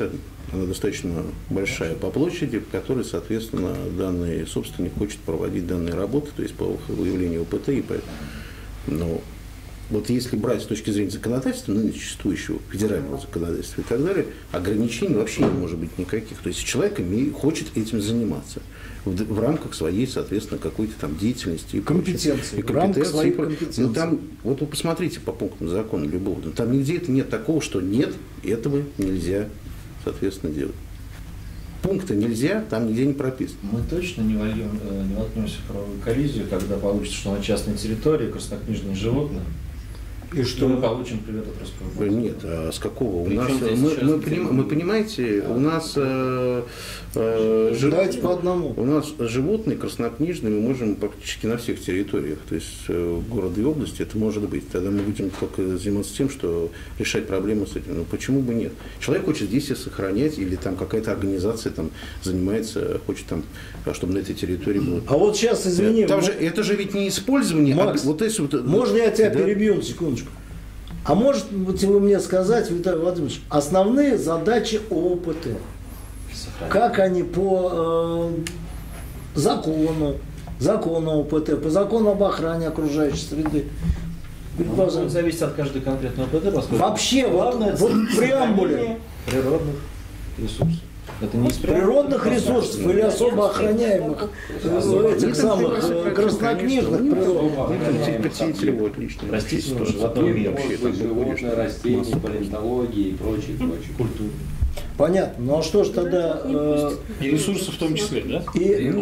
она достаточно большая по площади, в которой, соответственно, данный собственник хочет проводить данные работы, то есть по выявлению ОПТ. И по... Но вот если брать с точки зрения законодательства, ну, существующего федерального законодательства и так далее, ограничений вообще не может быть никаких. То есть человек имеет, хочет этим заниматься в, в рамках своей, соответственно, какой-то там деятельности и компетенции. И в рамках своих компетенций. Ну, там, вот вы посмотрите по пунктам закона любого, там нигде это нет такого, что нет, этого нельзя, соответственно, делать. Пункта нельзя, там нигде не прописано. Мы точно не вольем, не воткнемся в правовую коллизию, когда получится, что на частной территории краснокнижные животные. И что мы получим привет от Роспрома? Нет, а с какого? У нас, мы, мы, поним, мы понимаете, у нас э, э, жив... по одному. У нас животные краснокнижные мы можем практически на всех территориях, то есть э, города и области это может быть. Тогда мы будем только заниматься тем, что решать проблемы с этим. Но почему бы нет? Человек хочет здесь их сохранять, или там какая-то организация там занимается, хочет там, чтобы на этой территории было. А вот сейчас, извини. Там же, это же ведь не использование. Макс, а вот эти вот, можно я тебя да? перебью на секунду? А может вы мне сказать, Виталий Владимирович, основные задачи ООПТ? Как они по э, закону, закону ООПТ, по закону об охране окружающей среды? Ну, это зависит от каждой конкретной ОПТ, поскольку вообще, главное вот в преамбуле природных ресурсов. Это не из природных ресурсов или особо охраняемых этих самых краснокнижных природных. Простите, но животного мира. Животные, растения, палеонтологии и прочее, прочее. Культура. Понятно. Ну а что ж тогда... Э, и ресурсы в том числе, да? И,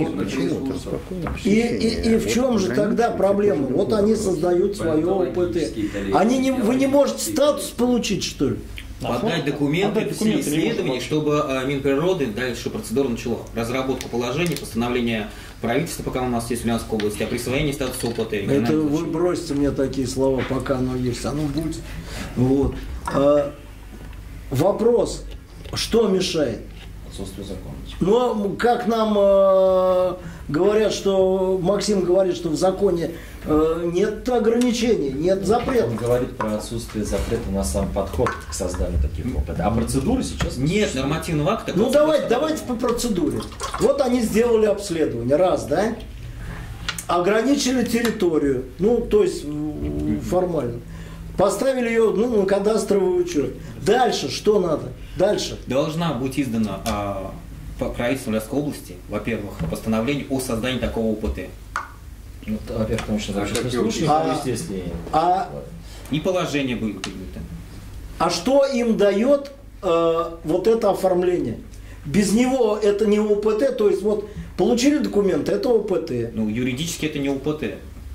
и, и, и в чем же тогда проблема? Вот они создают свое ОПТ. Они не, вы не можете статус получить, что ли? Подать документы, все исследования, чтобы э, Минприроды дальше процедуру начала. Разработку положений, постановление правительства, пока у нас есть в Ульяновской области, о присвоении статуса ОПТ. Это вы бросите мне такие слова, пока оно есть, оно будет. Вот. А, вопрос, что мешает? Отсутствие закона. Ну, как нам э, говорят, что Максим говорит, что в законе э, нет ограничений, нет запретов. Он говорит про отсутствие запрета на сам подход к созданию таких опытов. А процедуры сейчас нет нормативного акта. Ну давайте, давайте по процедуре. Вот они сделали обследование, раз, да? Ограничили территорию, ну то есть формально. Поставили ее ну, на кадастровый учет. Дальше что надо? Дальше. Должна быть издана а, по правительству Ульяновской области, во-первых, постановление о создании такого ОПТ. Ну, во-первых, потому что это а, случай, а, если... а, и положение будет принято. А что им дает э, вот это оформление? Без него это не ОПТ, то есть вот получили документы, это ОПТ. Ну, юридически это не ОПТ.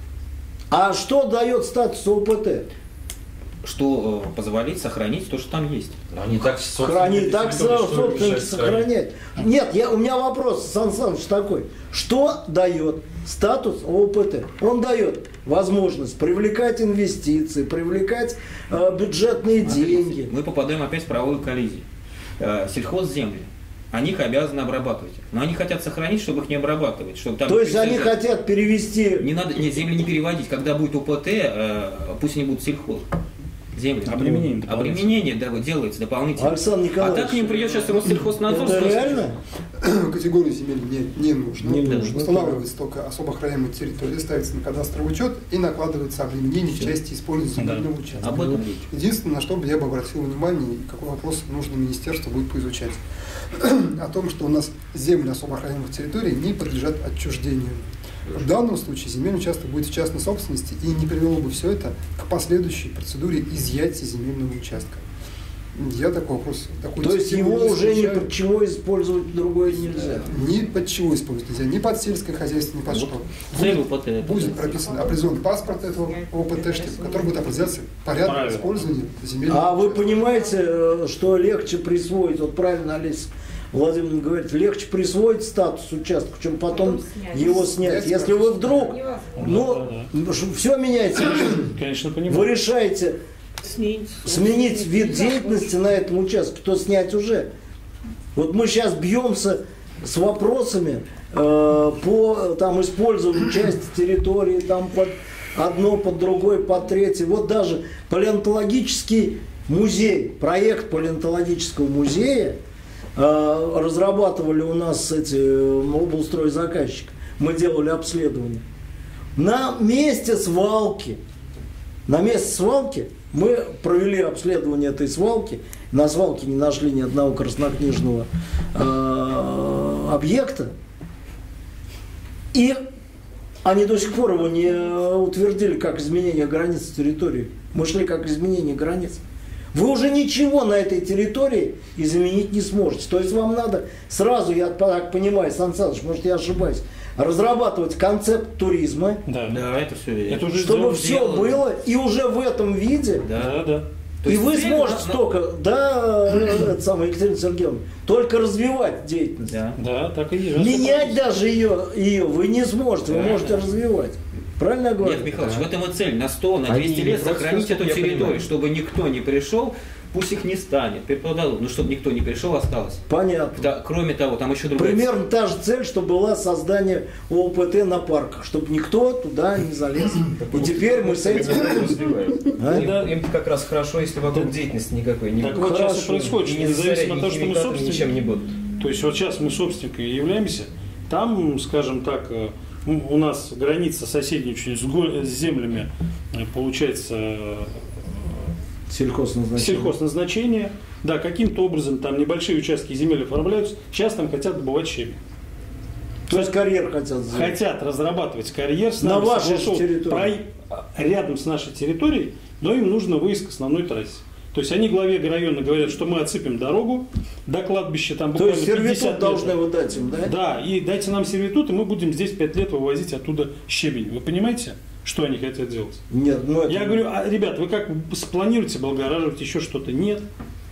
А что дает статус ОПТ? Что э, позволит сохранить то, что там есть. Они так хранить, так собственники сохранять. Нет, я, у меня вопрос, Сан Саныч, такой. Что дает статус ОПТ? Он дает возможность привлекать инвестиции, привлекать э, бюджетные деньги. Мы попадаем опять в правовую коллизию. Э, сельхозземли. Они их обязаны обрабатывать. Но они хотят сохранить, чтобы их не обрабатывать. Чтобы там То есть они хотят перевести... Не надо, нет, земли не переводить. Когда будет ОПТ, э, пусть они будут сельхоз. Земли. Обременение. Обременение да, делается дополнительно. Александр Николаевич, а так к ним придет сейчас Россельхознадзор. Это реально? Категорию земель не, не нужно. Не нужно. Устанавливается только особо охраняемая территория, ставится на кадастровый учет и накладывается обременение в части использования земельного да. участка. Об этом Единственное, на что бы я бы обратил внимание, и какой вопрос нужно министерству будет поизучать, о том, что у нас земли особо охраняемых территорий не подлежат отчуждению. В данном случае земельный участок будет в частной собственности, и не привело бы все это к последующей процедуре изъятия земельного участка. Я такой вопрос... Такой То есть его уже ни под чего использовать другое нельзя? Ни под чего использовать нельзя, ни под сельское хозяйство, ни под вот что. Цель будет, ОПТ. Будет прописан определенный паспорт этого ОПТ-шки, в котором будет определяться порядок Правильно. использования земельного А участка. вы понимаете, что легче присвоить, вот правильно Олеся Владимировна говорит, легче присвоить статус участка, чем потом, потом снять. его снять. снять Если вы вдруг, ну, да, да. все меняется. Конечно, понимаю. Вы решаете сменить, сменить вид деятельности на этом участке, то снять уже. Вот мы сейчас бьемся с вопросами э, по там, использованию части территории, там под одно, под другое, под третье. Вот даже палеонтологический музей, проект палеонтологического музея, э, разрабатывали у нас эти э, облстройзаказчик, мы делали обследование. На месте свалки, на месте свалки мы провели обследование этой свалки. На свалке не нашли ни одного краснокнижного э, объекта. И они до сих пор его не утвердили как изменение границ территории. Мы шли как изменение границ. Вы уже ничего на этой территории изменить не сможете. То есть вам надо сразу, я так понимаю, Сан Саныч, может я ошибаюсь, разрабатывать концепт туризма, Да, Да, это все. Это уже чтобы сделано. все было и уже в этом виде. Да, да. То И есть вы цель сможете на- только, да, это самое, Екатерина Сергеевна, только развивать деятельность. Да. Да, так и есть. Менять даже ее, ее вы не сможете, вы Да, можете да. развивать. Правильно я говорю? Нет, Михайлович, в этом и цель. На сто, на Они двести не лет просто, сохранить эту я территорию, понимаю. чтобы никто не пришел, пусть их не станет, перепродадут, но чтобы никто не пришел, осталось. Понятно. Да, кроме того, там еще другая Примерно та же цель, что была создание ОПТ на парках, чтобы никто туда не залез. И теперь мы с этим... А? Им, им как раз хорошо, если вокруг деятельности никакой не Так будет. вот сейчас и Хорошо. происходит, И что не независимо от того, засорять что мы химикатами собственники, ничем не будут. то есть вот сейчас мы собственниками являемся, там, скажем так, э, у у нас граница соседничает с, го- с землями, э, получается, э, Сельхозназначение. сельхозназначение. Да, каким-то образом там небольшие участки земель оформляются, сейчас там хотят добывать щебень. То есть карьер хотят сделать. Хотят разрабатывать карьер с На нами вашей согласовывать территории. проект рядом с нашей территорией, но им нужно выезд к основной трассе. То есть они главе района говорят, что мы отсыпем дорогу до кладбища, там То буквально есть пятьдесят сервитут метров. должны вы дать им, да? Да, и дайте нам сервитут, и мы будем здесь пять лет вывозить оттуда щебень. Вы понимаете, что они хотят делать? Нет, ну это... Я говорю, а, ребят, вы как спланируете облагораживать еще что-то? Нет.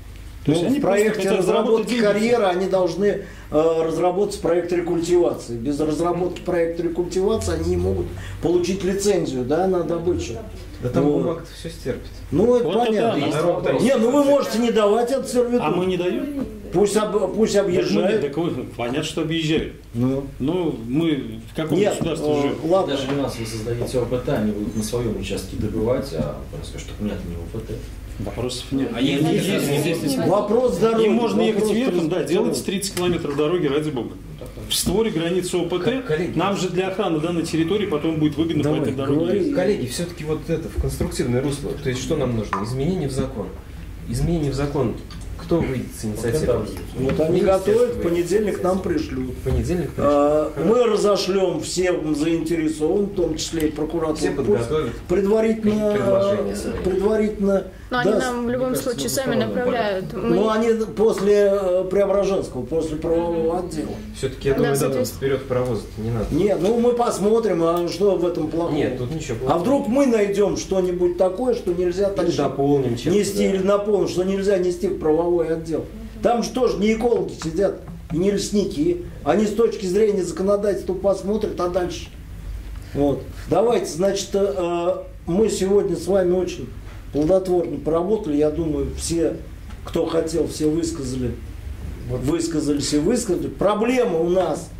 То Ну, есть они в просто проекте хотят заработать разработки деньги. карьеры они должны э, разработать проект рекультивации. Без разработки проекта рекультивации они не могут получить лицензию, да, на добычу. Да там Вот. бумага все стерпит. Ну, это Вот это понятно. да, Есть вопрос. Не, ну вы можете не давать этот сервитут. А мы не даем? Пусть, об- пусть Так мы не- объезжают. так вы- понятно, что объезжают. Ну. Ну, мы в каком Нет, государстве э, живем? ладно. Даже у нас вы создаете ОПТ, они будут на своем участке добывать, а просто скажут, что нет, не ОПТ. Вопросов нет. А есть- Есть- есть- есть- есть- Вопрос дороги. Им можно ехать вопрос верхом, да, транспорта. делайте тридцать километров дороги, ради бога. В створе границы ОПТ, Коллеги, нам же для охраны данной территории потом будет выгодно Давай, по этой дороге говори. ездить. Коллеги, все-таки вот это в конструктивное русло. То есть что нам нужно? Изменение в закон. Изменение в закон. Кто выйдет с инициативой? Вот они готовят, в понедельник нам пришлют. В понедельник А, пришлют. Мы разошлем всем заинтересованным, в том числе и прокуратуру. Все подготовят Предварительно, предложения свои. предварительно. Но они даст. нам в любом Мне кажется, случае мы сами по-разному направляют. Мы- Ну, они после э, Преображенского, после правового отдела. Все-таки я Да, думаю, да, соответственно. вперед паровоза не надо. Нет, ну мы посмотрим, а что в этом плохого. Нет, тут ничего А плохого. вдруг мы найдем что-нибудь такое, что нельзя Или тащить, дополним чем-то, нести да. или наполнить, что нельзя нести в правовой отдел. Там же тоже не экологи сидят, и не лесники. Они с точки зрения законодательства посмотрят, а дальше. Вот. Давайте, значит, э, мы сегодня с вами очень плодотворно поработали. Я думаю, все, кто хотел, все высказали. Высказались и высказали. Проблема у нас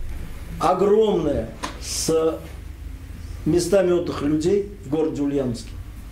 огромная с местами отдыха людей в городе Ульяновске.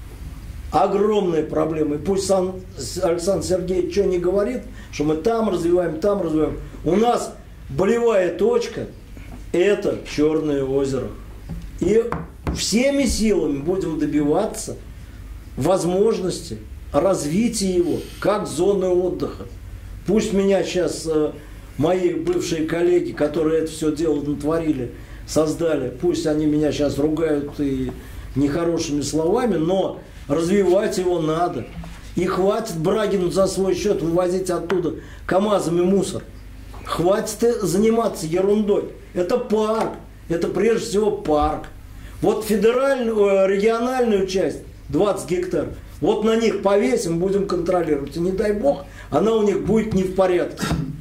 Огромная проблема. И пусть Сан- Александр Сергеевич что не говорит, что мы там развиваем, там развиваем. У нас болевая точка – это Черное озеро. И всеми силами будем добиваться возможности развития его как зоны отдыха. Пусть меня сейчас э, мои бывшие коллеги, которые это все дело натворили, создали, пусть они меня сейчас ругают и нехорошими словами, но развивать его надо. И хватит Брагину за свой счет вывозить оттуда КАМАЗами мусор. Хватит заниматься ерундой. Это парк. Это прежде всего парк. Вот федеральную, региональную часть, двадцать гектар, вот на них повесим, будем контролировать. И не дай бог, она у них будет не в порядке.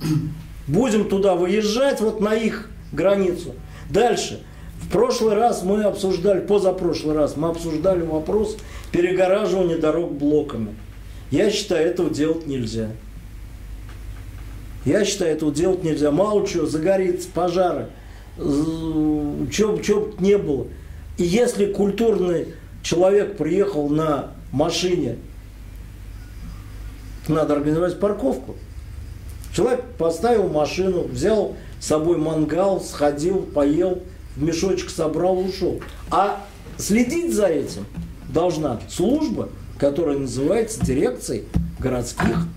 Будем туда выезжать, вот на их границу. Дальше. В прошлый раз мы обсуждали, позапрошлый раз мы обсуждали вопрос перегораживания дорог блоками. Я считаю, этого делать нельзя. Я считаю, этого делать нельзя. Мало чего, загорится, пожары, чего бы не было. И если культурный человек приехал на машине, надо организовать парковку. Человек поставил машину, взял с собой мангал, сходил, поел, в мешочек собрал, ушел. А следить за этим должна служба, которая называется дирекцией городских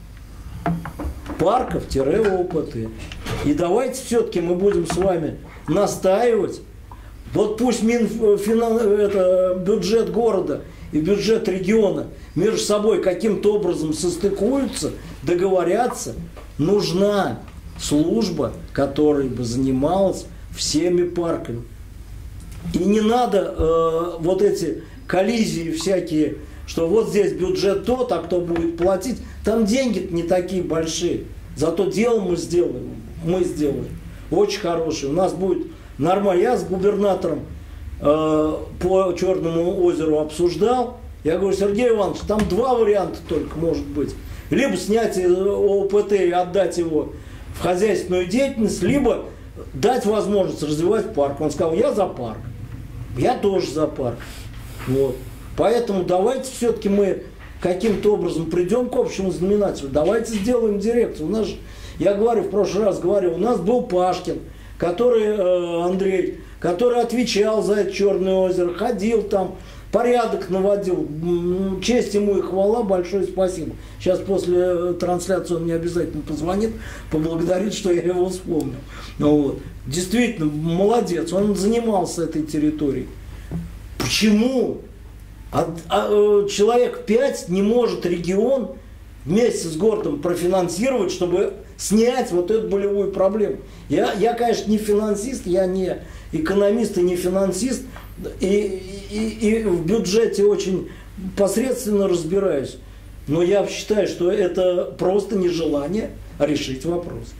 парков-о пэ тэ. И давайте все-таки мы будем с вами настаивать. Вот пусть Минфинан, это, бюджет города и бюджет региона между собой каким-то образом состыкуются, договорятся. Нужна служба, которая бы занималась всеми парками. И не надо э, вот эти коллизии всякие, что вот здесь бюджет тот, а кто будет платить. Там деньги не такие большие. Зато дело мы сделаем. Мы сделаем. Очень хорошее. У нас будет нормально. Я с губернатором э, по Черному озеру обсуждал. Я говорю: Сергей Иванович, там два варианта только может быть. Либо снять о пэ тэ и отдать его в хозяйственную деятельность, либо дать возможность развивать парк. Он сказал: я за парк. Я тоже за парк. Вот. Поэтому давайте все-таки мы каким-то образом придем к общему знаменателю. Давайте сделаем дирекцию. У нас же, я говорю, в прошлый раз говорил, у нас был Пашкин, который, э, Андрей, который отвечал за это Черное озеро, ходил там, порядок наводил. Честь ему и хвала, большое спасибо. Сейчас после трансляции он мне обязательно позвонит, поблагодарит, что я его вспомнил. Ну, вот. Действительно, молодец, он занимался этой территорией. Почему а, а, человек пять не может регион вместе с городом профинансировать, чтобы снять вот эту болевую проблему? Я, я конечно, не финансист, я не экономист и не финансист, и, и, и в бюджете очень посредственно разбираюсь. Но я считаю, что это просто нежелание решить вопрос.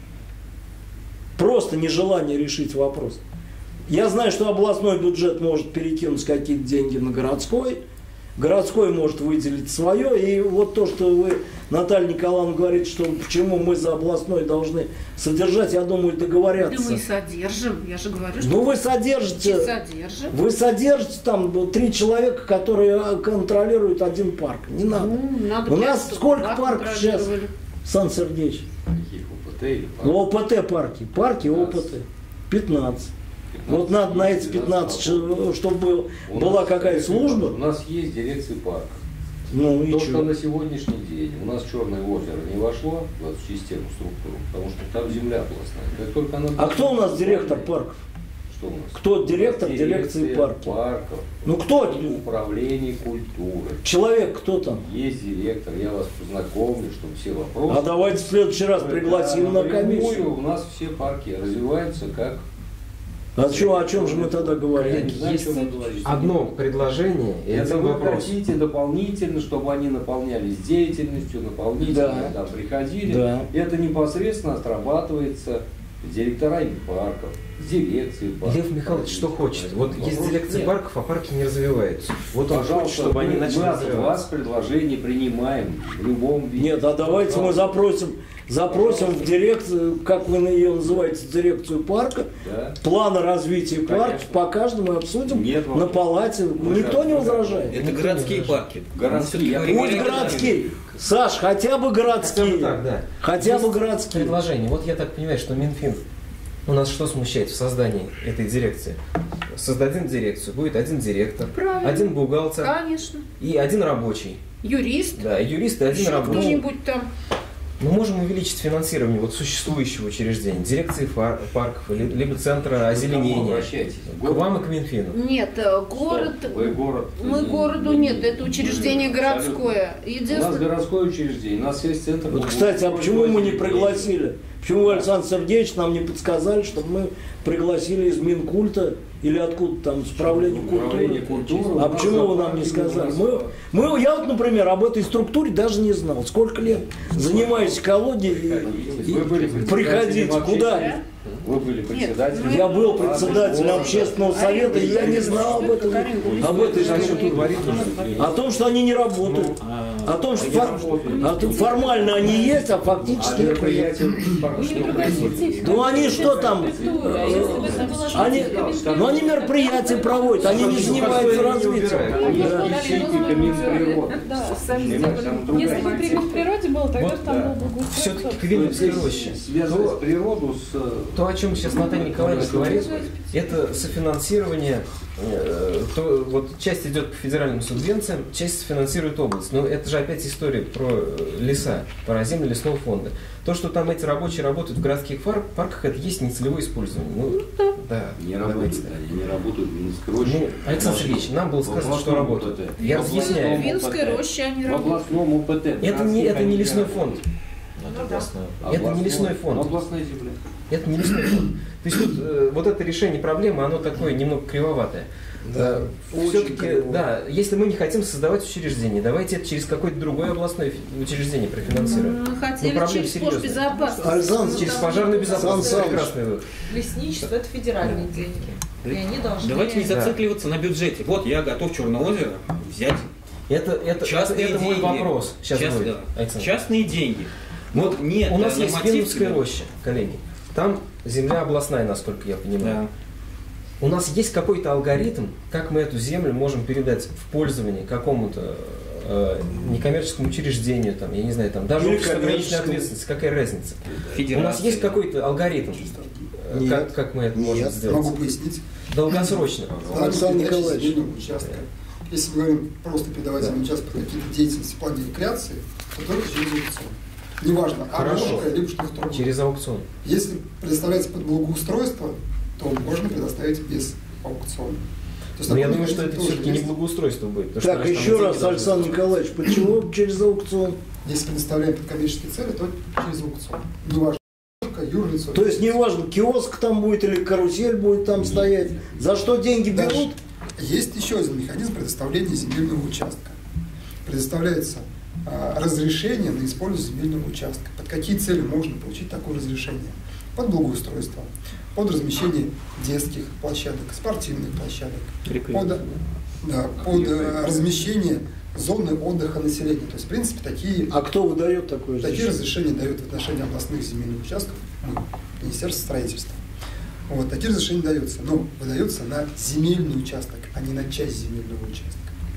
Просто нежелание решить вопрос. Я знаю, что областной бюджет может перекинуть какие-то деньги на городской, городской может выделить свое. И вот то, что вы, Наталья Николаевна, говорите, что почему мы за областной должны содержать, я думаю, договорятся. Да мы содержим, я же говорю, что... Ну вы содержите, содержим. Вы содержите там три человека, которые контролируют один парк. Не надо. Ну, надо. У нас сколько парков сейчас, Сан Сергеевич? о пэ тэ? о пэ тэ парки. Парки о пэ тэ. пятнадцать. Вот надо на эти пятнадцать, чтобы была какая-то служба. У нас есть дирекция парка. Ну, То, что на сегодняшний день у нас Черное озеро не вошло в эту систему, структуру, потому что там земля областная. Как только она... А кто у нас директор парков? Что у нас? Кто директор дирекции парков? Парков. Ну кто? Управление культуры. Человек кто там? Есть директор, я вас познакомлю, чтобы все вопросы... А давайте в следующий раз пригласим на комиссию. У нас все парки развиваются как... А что, о чем же мы тогда говорим? Есть одно предложение и это один вы вопрос. хотите дополнительно, чтобы они наполнялись деятельностью, дополнительно Да. там приходили. Да. Это непосредственно отрабатывается директорами парков, с дирекцией парков. Лев Михайлович что хочет? Вот Вопрос есть дирекция нет. парков, а парки не развиваются. Вот он Пожалуйста, хочет, чтобы они мы, начали мы от развиваться. вас предложение принимаем в любом виде. Нет, а давайте мы запросим, запросим в дирекцию, как вы ее называете, дирекцию парка, Да. планы развития парка, Конечно. по каждому обсудим Нет на вопросов. палате. Никто не возражает. Это городские парки. Городские. Я Пусть городские. Саш, хотя бы городские. Хотя бы так, да. Хотя бы Есть городские. предложение. Вот я так понимаю, что Минфин у нас что смущает в создании этой дирекции? Создадим дирекцию, будет один директор, Правильно. один бухгалтер Конечно. и один рабочий. Юрист. Да, и юрист и один Еще рабочий. кто-нибудь там. Мы можем увеличить финансирование вот существующего учреждения, дирекции фар- парков, или- либо центра озеленения. Обращайтесь. К вам и к Минфину. Нет, э, город... Вы город. Мы городу нет, это учреждение городское. У нас Единственное... городское учреждение, у нас есть центр. Вот, кстати, а почему мы не пригласили? Почему вы, Александр Сергеевич, нам не подсказали, чтобы мы пригласили из Минкульта или откуда там, с управления Управление культуры? культуры. А почему вы нам не сказали? Мы, мы, я вот, например, об этой структуре даже не знал. Сколько лет занимаюсь экологией и, Вы были и приходите председателем куда? Вы были председателем. Я был председателем общественного совета, и я не знал об этом, об этой структуре. О том, что они не работают. О том, что фор... а то формально они есть, а фактически мероприятия. Ну они что там? Они, ну они мероприятия проводят, они не занимаются развитием. Если бы при природе было, тогда вот, там да. был бы все-таки к Вильнюсской роще. Связывать то, природу с... То, о чем сейчас Наталья Николаевна говорит, это софинансирование. То, вот часть идет по федеральным субвенциям, часть финансирует область. Но это же опять история про леса, про земли лесного фонда. То, что там эти рабочие работают в городских парках, это есть нецелевое использование. Ну, да, не работают, они не работают в Винской роще. Ну, Александр Сергеевич, нам было сказано, что работают. Я разъясняю. В Винской роще они работают. В областном УПТ. Это не, это не лесной фонд. Это не лесной фонд. Областная земля. Это не лесной фонд. То есть вот, э, вот это решение проблемы, оно такое немного кривоватое. Да, все-таки, да, если мы не хотим создавать учреждение, давайте это через какое-то другое областное учреждение профинансируем. Мы хотели ну, через безопасность. Через пожарную безопасность. Прекрасный вывод. Лесничество – это федеральные деньги. И они должны... Давайте не зацикливаться да. на бюджете. Вот я готов Черное озеро взять. Это, это, частные это, это деньги. мой вопрос. Сейчас Част, будет, да. Частные деньги. Вот нет, у нас есть Вильнюсская роща, коллеги. Там земля областная, насколько я понимаю. Да. У нас есть какой-то алгоритм, как мы эту землю можем передать в пользование какому-то э, некоммерческому учреждению, там, я не знаю, там, даже общество ограниченной ответственности, какая разница? Федерация. У нас есть какой-то алгоритм, нет, как, как мы это нет, можем сделать? Могу пояснить. Долгосрочно. Александр Николаевич. Если мы говорим просто передавать земельный участок под какие-то деятельности в плане рекреации, то только через аукцион. Неважно, аренда, либо что-то другое. Через аукцион. Если предоставляется под благоустройство, то можно предоставить без аукциона. Но я думаю, что это все-таки не благоустройство будет. Так, что, еще раз, Александр Николаевич, почему через аукцион? Если предоставляем под коммерческие цели, то через аукцион. Неважно, юрлицо. То есть неважно, киоск там будет или карусель будет там стоять. За что деньги берут? Дальше. Есть еще один механизм предоставления земельного участка. Предоставляется а, разрешение на использование земельного участка. Под какие цели можно получить такое разрешение? Под благоустройство, под размещение детских площадок, спортивных площадок, под, да, под а, размещение зоны отдыха населения. То есть, в принципе, такие... А кто выдает такое разрешение? Такие разрешения дают в отношении областных земельных участков мы, Министерство строительства. Вот, такие разрешения даются, но выдаются на земельный участок, а не на часть земельного участка.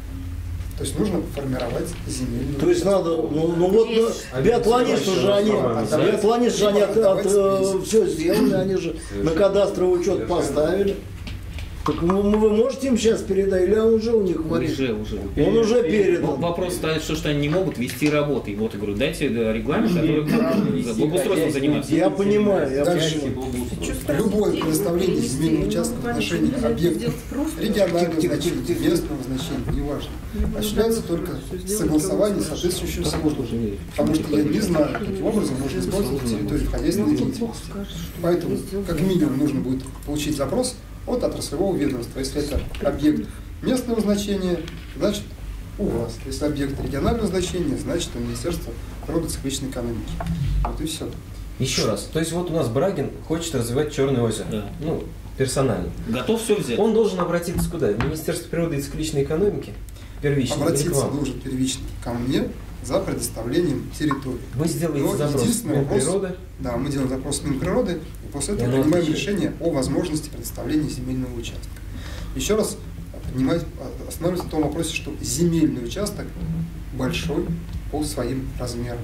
То есть нужно формировать земельный То есть надо, ну, ну вот ну, биатлонисты же они, биатлонисты же они от, от, от, все сделали, они же на кадастровый учет поставили. Так вы, вы можете им сейчас передать, или он уже у них варит? Уже, уже. Он уже передан. Вопрос стоит, что, что они не могут вести работы. И вот я говорю, дайте регламент, который будет благоустройством заниматься. Я понимаю, я Дальше. понимаю. Любое предоставление земельного участка в отношении объектов регионального значения, местного значения, неважно, осуществляется только согласование соответствующим службам. Потому что я не знаю, каким образом можно использовать территорию хозяйственной деятельности. Поэтому, как минимум, нужно будет получить запрос от отраслевого ведомства. Если это объект местного значения, значит у вас. Если объект регионального значения, значит у Министерства труда и цикличной экономики. Вот и все. Еще раз. То есть вот у нас Брагин хочет развивать Черное озеро. Да. Ну, персонально. Готов все взять. Он должен обратиться куда? В Министерство природы и цикличной экономики? Первично. Обратиться должен первично ко мне за предоставлением территории. Вы сделаете запрос в Минприроды? Да, мы делаем запрос в Минприроды, и после этого принимаем отлично. решение о возможности предоставления земельного участка. Еще раз поднимать, останавливаться на том вопросе, что земельный участок большой по своим размерам.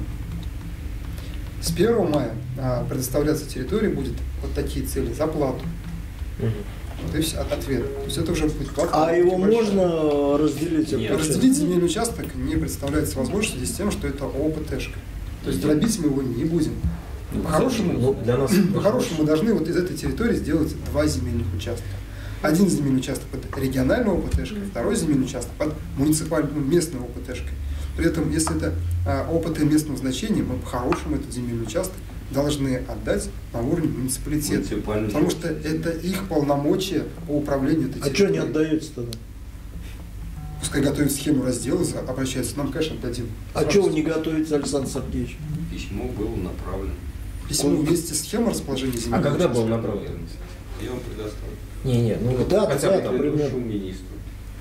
С первого мая предоставляться территории будет вот такие цели за плату. Угу. Вот и все, ответ. То есть это уже будет плата. А его можно разделить? Нет, разделить земельный участок не представляется возможностью здесь тем, что это ОПТшка. То есть дробить мы его не будем. По-хорошему, ну, для нас по-хорошему мы должны вот из этой территории сделать два земельных участка. Один земельный участок под региональной ОПТшкой, второй земельный участок под муниципальной местной ОПТшкой. При этом, если это а, ОПТ местного значения, мы по-хорошему этот земельный участок должны отдать на уровне муниципалитета. Потому что это их полномочия по управлению этой территорией. А что не отдается тогда? Пускай готовят схему раздела, обращаются, нам, конечно, отдадим. А что вы не готовите, Александр Сергеевич? Письмо было направлено. Письмо вместе с схемой расположения земли. А когда было направлено? Я вам предоставлю. Не, не, ну да, хотя бы да, примерно министру.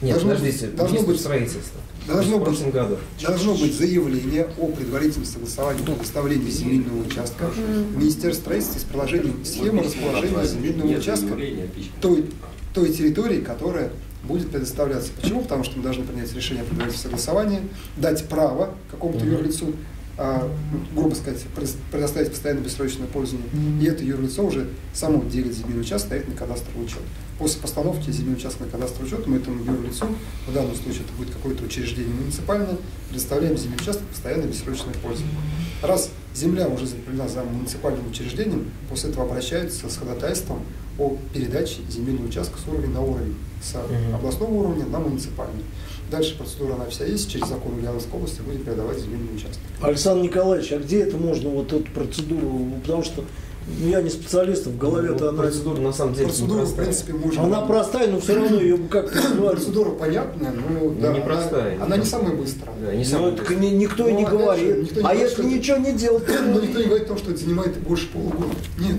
Нет, должно, подождите, должно быть строительство. Должно в прошлом быть, году. должно быть заявление о предварительном согласовании предоставления земельного участка в Министерство строительства с приложением схемы расположения земельного участка той, той территории, которая будет предоставляться. Почему? Потому что мы должны принять решение о предварительном согласовании, дать право какому-то юрлицу, а, грубо сказать, предоставить постоянное бессрочное пользование, и это юрлицо уже само делит земельный участок, ставит на кадастровый учет. После постановки земельного участка на кадастровый учет мы этому юрлицу, в данном случае это будет какое-то учреждение муниципальное, предоставляем земельный участок постоянное бессрочное пользование. Раз земля уже закреплена за муниципальным учреждением, после этого обращаются с ходатайством о передаче земельного участка с уровня на уровень, с областного уровня на муниципальный. Дальше процедура она вся есть, через закон Ульяновской области будет передавать земельный участок. Александр Николаевич, а где это можно, вот эту процедуру, потому что я не специалист, в голове-то она... Процедура на самом деле процедура, в принципе, можно... Она простая, но все равно ее как-то... Процедура понятная, но да, не простая, она, она не самая быстрая. Да, не но самая так быстрая. никто и не Но, говорит. же, никто не а говорит, если что ничего не делать? Но никто не говорит о том, что это занимает больше полугода. Нет.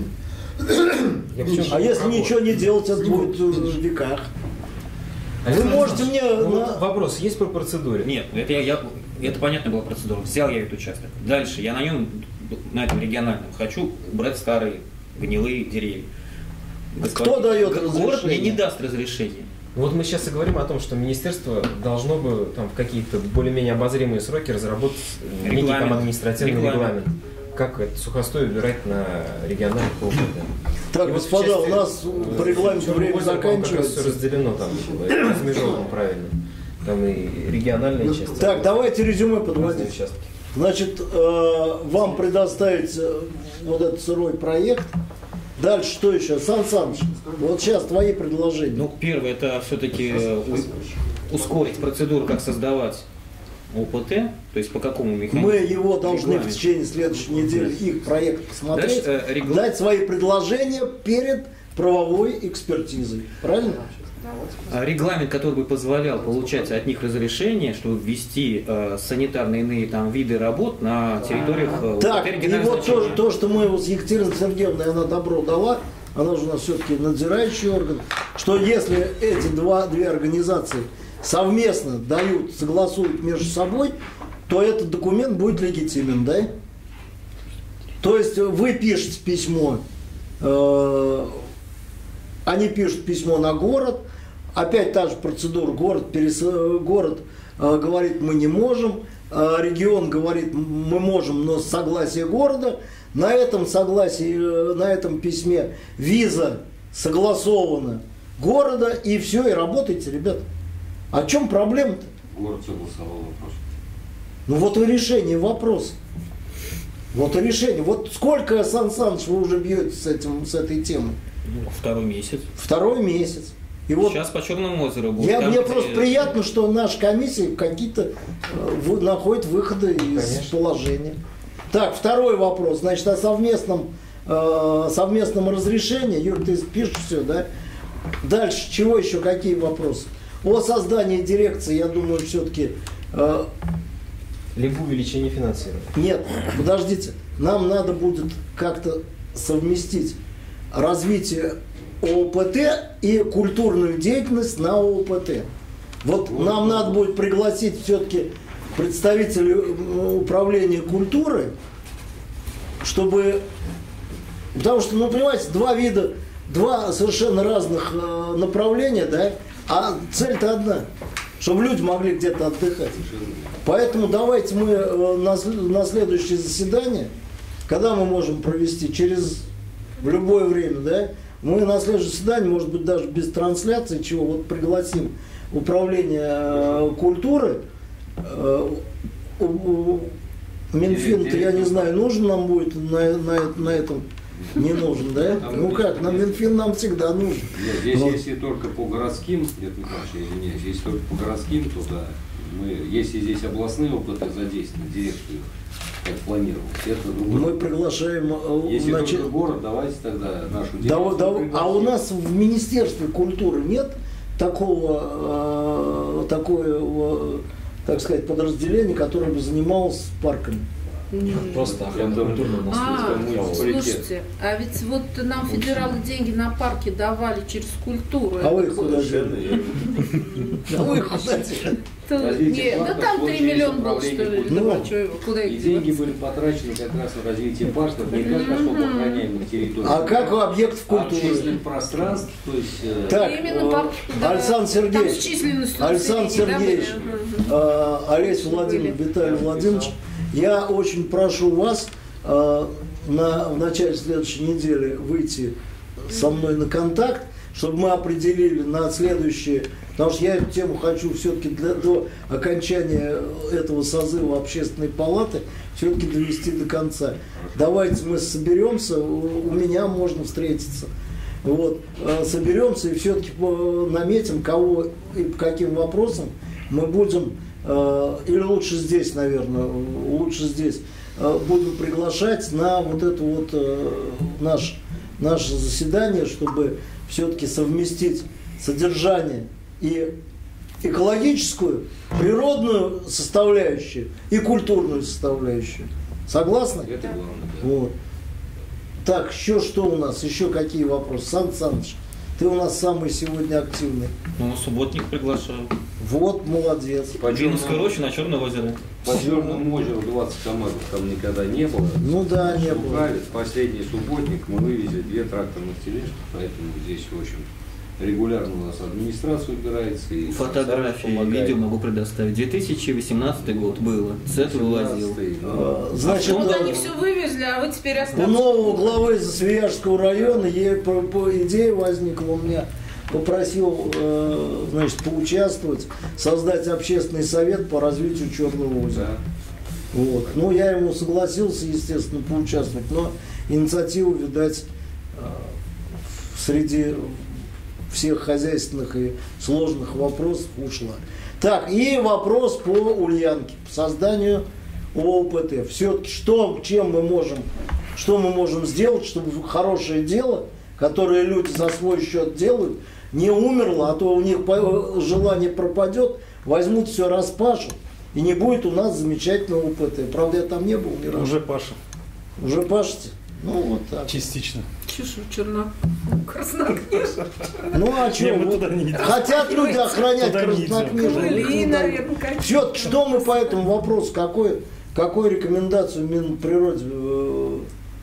Я Меньше. А если ничего не делать, это Не будет будет. в веках. Александр Вы можете Иванович, мне... ну, на- вот вопрос, есть по процедуре? Нет, это, я, я, это понятная была процедура. Взял я этот участок. Дальше я на нем, на этом региональном, хочу убрать старые гнилые деревья. Кто дает Город разрешение? мне не даст разрешения. Вот мы сейчас и говорим о том, что министерство должно бы там, в какие-то более-менее обозримые сроки разработать некий там Регламент. административный Регламент. регламент. Как это сухостой убирать на региональных округах. Так, И вот в господа, части, у нас э, по регламенту Черного время озера, по-моему, как раз заканчивается. все разделено там, размежовано правильно. Там и региональные части. Так, давайте резюме разные подводить. участки. Значит, э, вам предоставить э, вот этот сырой проект. Дальше что еще? Сан Саныч, вот сейчас твои предложения. Ну, первое, это все-таки ускорить процедуру, как создавать ОПТ, то есть по какому механизму. Мы его должны Регламент. в течение следующей недели их проект посмотреть, Дальше, э, регла- дать свои предложения перед правовой экспертизой. Правильно? А Регламент, который бы позволял получать от них разрешение, чтобы ввести э, санитарные иные там виды работ на территориях э, Так, ОПТ и регионального вот то, значения. то, что мы вот с Екатериной Сергеевной, она добро дала, она же у нас все-таки надзирающий орган, что если эти два, две организации совместно дают, согласуют между собой, то этот документ будет легитимен, да? То есть вы пишете письмо, э, они пишут письмо на город, опять та же процедура, город, перес... город э, говорит, мы не можем, э, регион говорит, мы можем, но с согласия города. На этом согласии, э, на этом письме виза согласована города, и все, и работайте, ребят. О чем проблема-то? Город согласовал вопрос. Ну вот и решение вопроса. Вот и решение. Вот сколько, Сан Саныч, вы уже бьете с, этим, с этой темой? Ну, второй месяц. Второй месяц. И вот Сейчас по Черному озеру будет. я, там, мне где- просто приятно, что наша комиссия какие-то э, вы- находит выходы из Конечно. положения. Так, второй вопрос. Значит, о совместном, э, совместном разрешении. Юр, ты пишешь все, да? Дальше, чего еще, какие вопросы? О создании дирекции, я думаю, все-таки... Э, Либо увеличение финансирования. нет, подождите. Нам надо будет как-то совместить развитие ООПТ и культурную деятельность на ООПТ. Вот нам надо будет пригласить все-таки представителей э, управления культуры, чтобы... Потому что, ну, понимаете, два вида, два совершенно разных э, направления, да, а цель-то одна, чтобы люди могли где-то отдыхать. Поэтому давайте мы э, на, сл- на следующее заседание, когда мы можем провести, через в любое время, да, мы на следующее заседание, может быть, даже без трансляции, чего, вот пригласим управление э, культуры, э, у- у- Минфин-то, я не знаю, нужен нам будет на, на, на этом, не нужен, да? Ну как, на Минфин нам всегда нужен. Нет, здесь Вот. если только по городским, нет, Михаил, извиняюсь, если только по городским, то да. Мы, если здесь областные опыты задействованы, дирекцию, как планировалось, это другой. Мы приглашаем, э, Если значит, только город, давайте тогда нашу да, дирекцию да, пригласим. а у нас в Министерстве культуры нет такого, э, такое, э, так сказать, подразделения, которое бы занималось парками. Просто охрана культурного А, наследия. слушайте, а ведь вот нам федералы деньги на парки давали через культуру. А вы Это их куда Совершенно дели? верно. А вы их куда дели? То- Развитие не, да парков там шло три через миллиона было, что управление ли. культурой. Да, чё его, куда И их деньги девать? были потрачены как раз на развитие парков, не как особо охраняемых территорий. А как объектов культуры? Общественных пространств, то есть... э, Так, Именно э, парки, да. Александр Там с Сергеевич, численностью Александр населения, да, Сергеевич, были? Мгм. э, Олесь Владимирович, Были. Виталий Владимирович, я очень прошу вас э, на, в начале следующей недели выйти со мной на контакт, чтобы мы определили на следующее, потому что я эту тему хочу все-таки до окончания этого созыва общественной палаты все-таки довести до конца. Давайте мы соберемся, у, у меня можно встретиться. Вот, э, соберемся и все-таки наметим, кого и по каким вопросам мы будем, э, или лучше здесь, наверное, лучше здесь, э, будем приглашать на вот это вот э, наш, наше заседание, чтобы все-таки совместить содержание и экологическую, природную составляющую и культурную составляющую. Согласны? Это главное, да. Вот. Так, еще что у нас? Еще какие вопросы? Сан Саныч, ты у нас самый сегодня активный. Ну, субботник приглашаю. Вот, молодец. По Джиновская роща на Черное озеро. По Черному озеру двадцать КАМАЗов там никогда не было. Ну да, не было. Шукали. Последний субботник мы вывезли две тракторных тележки, поэтому здесь, в общем, регулярно у нас администрация убирается. И Фотографии, помогает. видео могу предоставить. две тысячи восемнадцатый год было. Цех вывозил. семнадцатый, ну, А, Значит, Вот э, они все вывезли, а вы теперь у оставьте. нового главы Свияжского района ей по- по- идея возникла у меня. Попросил, э, значит, поучаствовать, создать общественный совет по развитию Черного озера. да. Вот. Ну, я ему согласился, естественно, поучаствовать, но инициатива, видать, э, среди всех хозяйственных и сложных вопросов ушла. Так, и вопрос по Ульянке, по созданию ООПТ. Все-таки что, чем мы можем, что мы можем сделать, чтобы хорошее дело, которое люди за свой счет делают, не умерло, а то у них желание пропадет, возьмут все, распашут, и не будет у нас замечательного ОПТ. Правда, я там не был ни разу. Уже Паша. Уже пашете? Ну, вот так. Частично. Чешу, черно. Краснокнижие. Ну, а Не, что? мы туда не идем. Хотят люди охранять Туда не идем. краснокнижие. Были, наверное, какие-то. Все-таки что мы по этому вопросу, какой, какую рекомендацию Минприроде? э,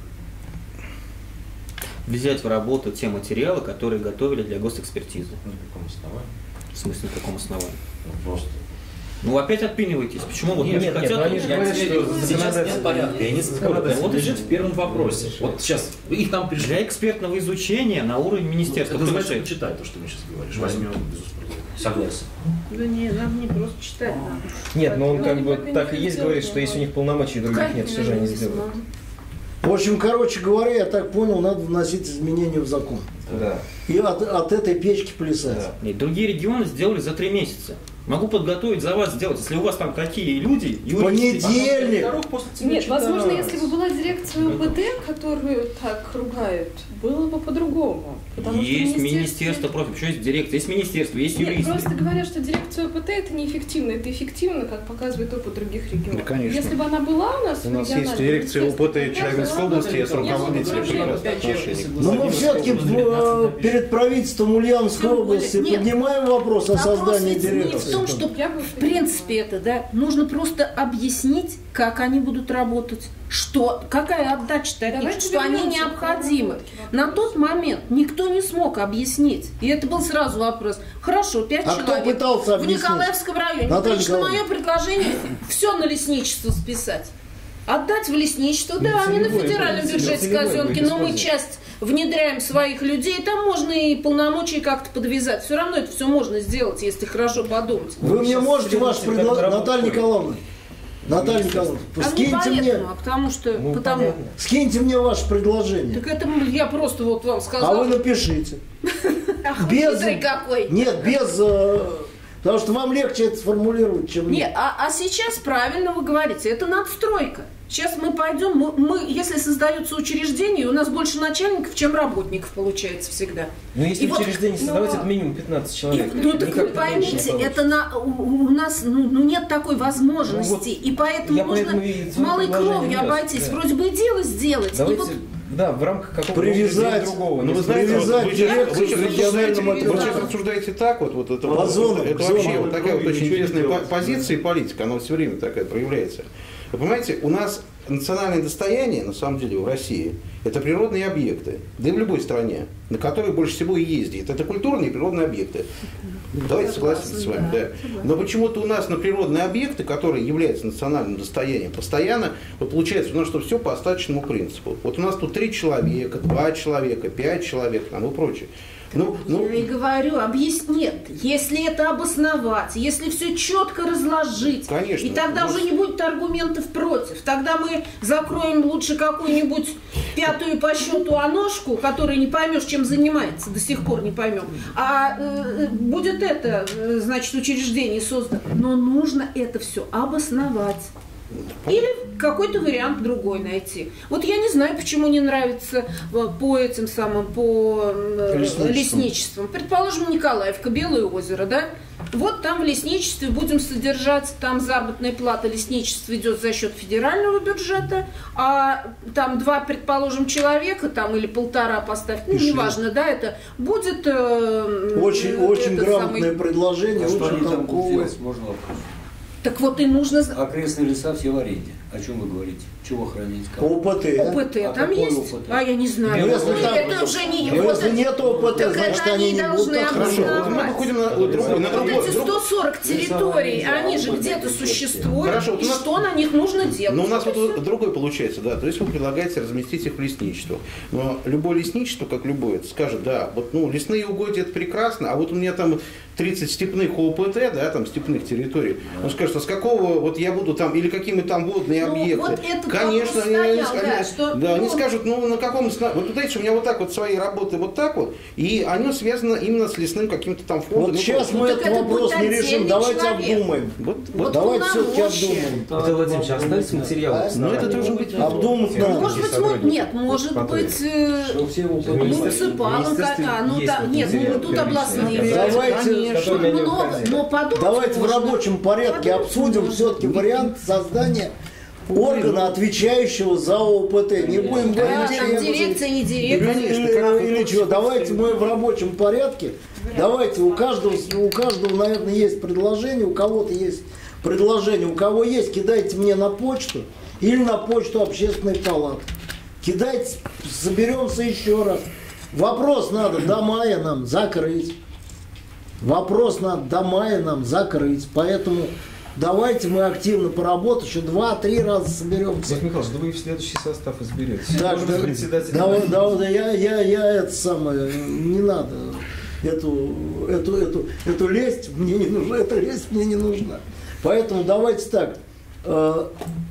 Взять в работу те материалы, которые готовили для госэкспертизы. На каком основании? В смысле, на каком основании? Ну, просто. Ну, опять отпиниваетесь. Почему? Вот Нет, люди нет, хотят... но они же Я говорят, тебе что говорю, сейчас законодательство- нет порядка, и они спорят. Вот лежит в первом вопросе. Вот сейчас, их там пришли. Для экспертного изучения на уровень министерства. Это значит превышает. почитай то, что мы сейчас говоришь. Возьмем без успокоения. Согласен. Да не, нам не просто читать надо. Нет, но он Ну, как они бы пока не так и есть, сделали, говорит, что если у них полномочий других Конечно, нет, все же они не сделают. смогут. В общем, короче говоря, я так понял, надо вносить изменения в закон. Да. И от, от этой печки плясать. Нет, другие регионы сделали за три месяца. Могу подготовить за вас сделать, если у вас там такие люди. юристы. Понедельник! Нет, возможно, если бы была дирекция УПТ, которую так ругают, было бы по-другому. Потому что Есть министерство- министерство профи, почему есть директор, есть министерство, есть Нет, юристы. просто говорят, что дирекция УПТ это неэффективно, это эффективно, как показывает опыт других регионов. Да, конечно. Если бы она была у нас, У нас в есть дирекция УПТ Челябинской области, есть руководители прекрасных отношений. Но мы все-таки э, перед правительством Ульяновской Тем более- области нет. поднимаем вопрос о Вопрос создании ведь не в дирекции. том, что Я бы в принципе это, да, нужно просто объяснить, как они будут работать, что, какая отдача от них, Давайте что они вернемся к необходимы. разработке На вопроса. тот момент никто не смог объяснить. И это был сразу вопрос. Хорошо, пять А кто человек пытался в объяснить? Николаевском районе. Наталья Лично Николаевна. мое предложение все на лесничество списать. Отдать в лесничество, да, они на целевое, федеральном да, бюджете целевое казенки, будет но мы использовать. часть внедряем своих людей, там можно и полномочия как-то подвязать. Все равно это все можно сделать, если хорошо подумать. Вы мне Сейчас можете следуйте, ваше как предложение, работать. Наталья Николаевна, Наталья Николаевна, А не скиньте мне, поэтому, а потому что, Ну, потому, понятно. скиньте мне ваше предложение, так это я просто вот вам а сказала. вы напишите. Ах, без- хитрый какой. Нет, без э, Потому что вам легче это сформулировать, чем мне. Нет, а, а сейчас правильно вы говорите, это надстройка. Сейчас мы пойдем, мы, мы, если создаются учреждения, у нас больше начальников, чем работников получается всегда. Ну, если и учреждение вот, создавать, но... это минимум пятнадцать человек. И, ну, так вы поймите, это на, у, у нас ну, ну, нет такой возможности, ну, вот и поэтому нужно поэтому малой кровью обойтись. Да. Вроде бы и дело сделать. Давайте... И вот... Да, в рамках какого-то привязать другого. Ну, вы знаете, привязать вы, дирекцию вы, вы, региональному вы сейчас рассуждаете так, вот, вот это, вот, зону, это вообще зону, вот такая вот очень интересная делать. позиция и политика, она все время такая проявляется. Вы понимаете, у нас национальное достояние, на самом деле, в России, это природные объекты, да и в любой стране, на которые больше всего и ездит. Это культурные и природные объекты. Давайте согласимся с вами. Да. Но почему-то у нас на природные объекты, которые являются национальным достоянием, постоянно, вот получается у нас, что все по остаточному принципу. Вот у нас тут три человека, два человека, пять человек там, и прочее. Ну, ну, я и говорю, объяснить, если это обосновать, если все четко разложить, конечно, и тогда ну, уже не будет аргументов против. Тогда мы закроем лучше какую-нибудь пятую по счету оножку, которая не поймешь, чем занимается, до сих пор не поймем. А э, будет это, значит, учреждение создано. Но нужно это все обосновать. Или какой-то вариант другой найти. Вот я не знаю, почему не нравится по этим самым, по лесничествам. лесничествам. Предположим, Николаевка, Белое озеро, да? Вот там в лесничестве будем содержать, там заработная плата лесничества идет за счет федерального бюджета, а там два, предположим, человека, там или полтора поставить, ну, неважно, да, это будет... Э, очень э, очень грамотное самый... предложение, а очень что они там будут толковое. делать, можно вопрос? Так вот и нужно... Окрестные леса все в аренде. О чем вы говорите? Чего охранять? ОПТ. ОПТ а там есть? ОПТ? А я не знаю. Ну, если ну, там, это уже не... ну, вот если это, нет ОПТ, так значит это они они не должны будут хорошо, обосновать. вот мы выходим на, вот, другой, на Вот другой, эти сто сорок территорий, они же где-то существуют. Хорошо, вот и у нас... что на них нужно делать? Но у нас вот вот другой получается, да. То есть вы предлагаете разместить их в лесничество. Но любое лесничество, как любое, скажет, да, вот ну лесные угодья это прекрасно, а вот у меня там тридцать степных ОПТ, да, там степных территорий. Он скажет, а с какого вот я буду там, или какими там водные ну, объекты? Вот это конечно, они, стоял, они, да, они, что, да, они ну, скажут, ну на каком, вот знаете, у меня вот так вот свои работы вот так вот, и они связаны именно с лесным каким-то там фондом. Вот сейчас мы ну, этот вопрос не решим, давайте человек. обдумаем. Вот, вот давайте все-таки вообще. обдумаем. Виталий Владимирович, остались материалы? Ну это должен быть обдумать надо. Может быть, вот, нет, может быть, э, муниципалом, а, ну там, нет, ну тут областные. Давайте, конечно, много, но подумать давайте можно. в рабочем порядке Подумать обсудим можно. все-таки вариант создания органа, отвечающего за ОПТ. Не будем Да, говорить там директор, дирекция, не или, дирекция. или, или что. Давайте мы в рабочем порядке. Давайте у каждого, у каждого, наверное, есть предложение, у кого-то есть предложение, у кого есть, кидайте мне на почту или на почту общественной палаты. Кидайте, соберемся еще раз. Вопрос надо до мая нам закрыть. Вопрос надо до мая нам закрыть. Поэтому давайте мы активно поработаем, еще два-три раза соберемся. Олег Михайлович, да вы и в следующий состав изберетесь. Так, да, да, да, да, я, я, я это самое, не надо. Эту, эту, эту, эту лесть мне не нужна, эта лесть мне не нужна. Поэтому давайте так. Э,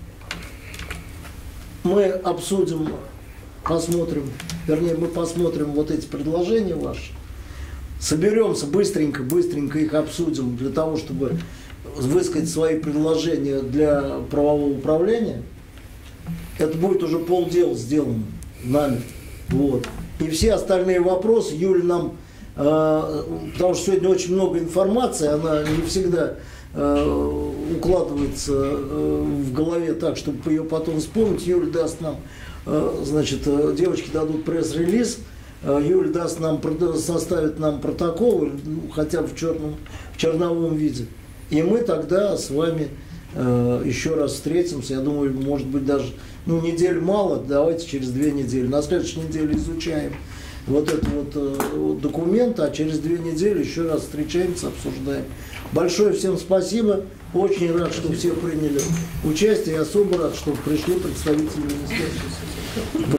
мы обсудим, посмотрим, вернее, мы посмотрим вот эти предложения ваши. Соберемся быстренько, быстренько их обсудим для того, чтобы высказать свои предложения для правового управления. Это будет уже полдела сделано нами. Вот. И все остальные вопросы Юля нам, э, потому что сегодня очень много информации, она не всегда э, укладывается э, в голове так, чтобы ее потом вспомнить. Юля даст нам, э, значит, э, девочки дадут пресс-релиз, Юля даст нам, составит нам протокол, ну, хотя бы в черном, в черновом виде. И мы тогда с вами э, еще раз встретимся. Я думаю, может быть, даже ну, неделю мало, давайте через две недели. На следующей неделе изучаем вот этот вот, э, документ, а через две недели еще раз встречаемся, обсуждаем. Большое всем спасибо. Очень рад, что все приняли участие. И особо рад, что пришли представители министерства.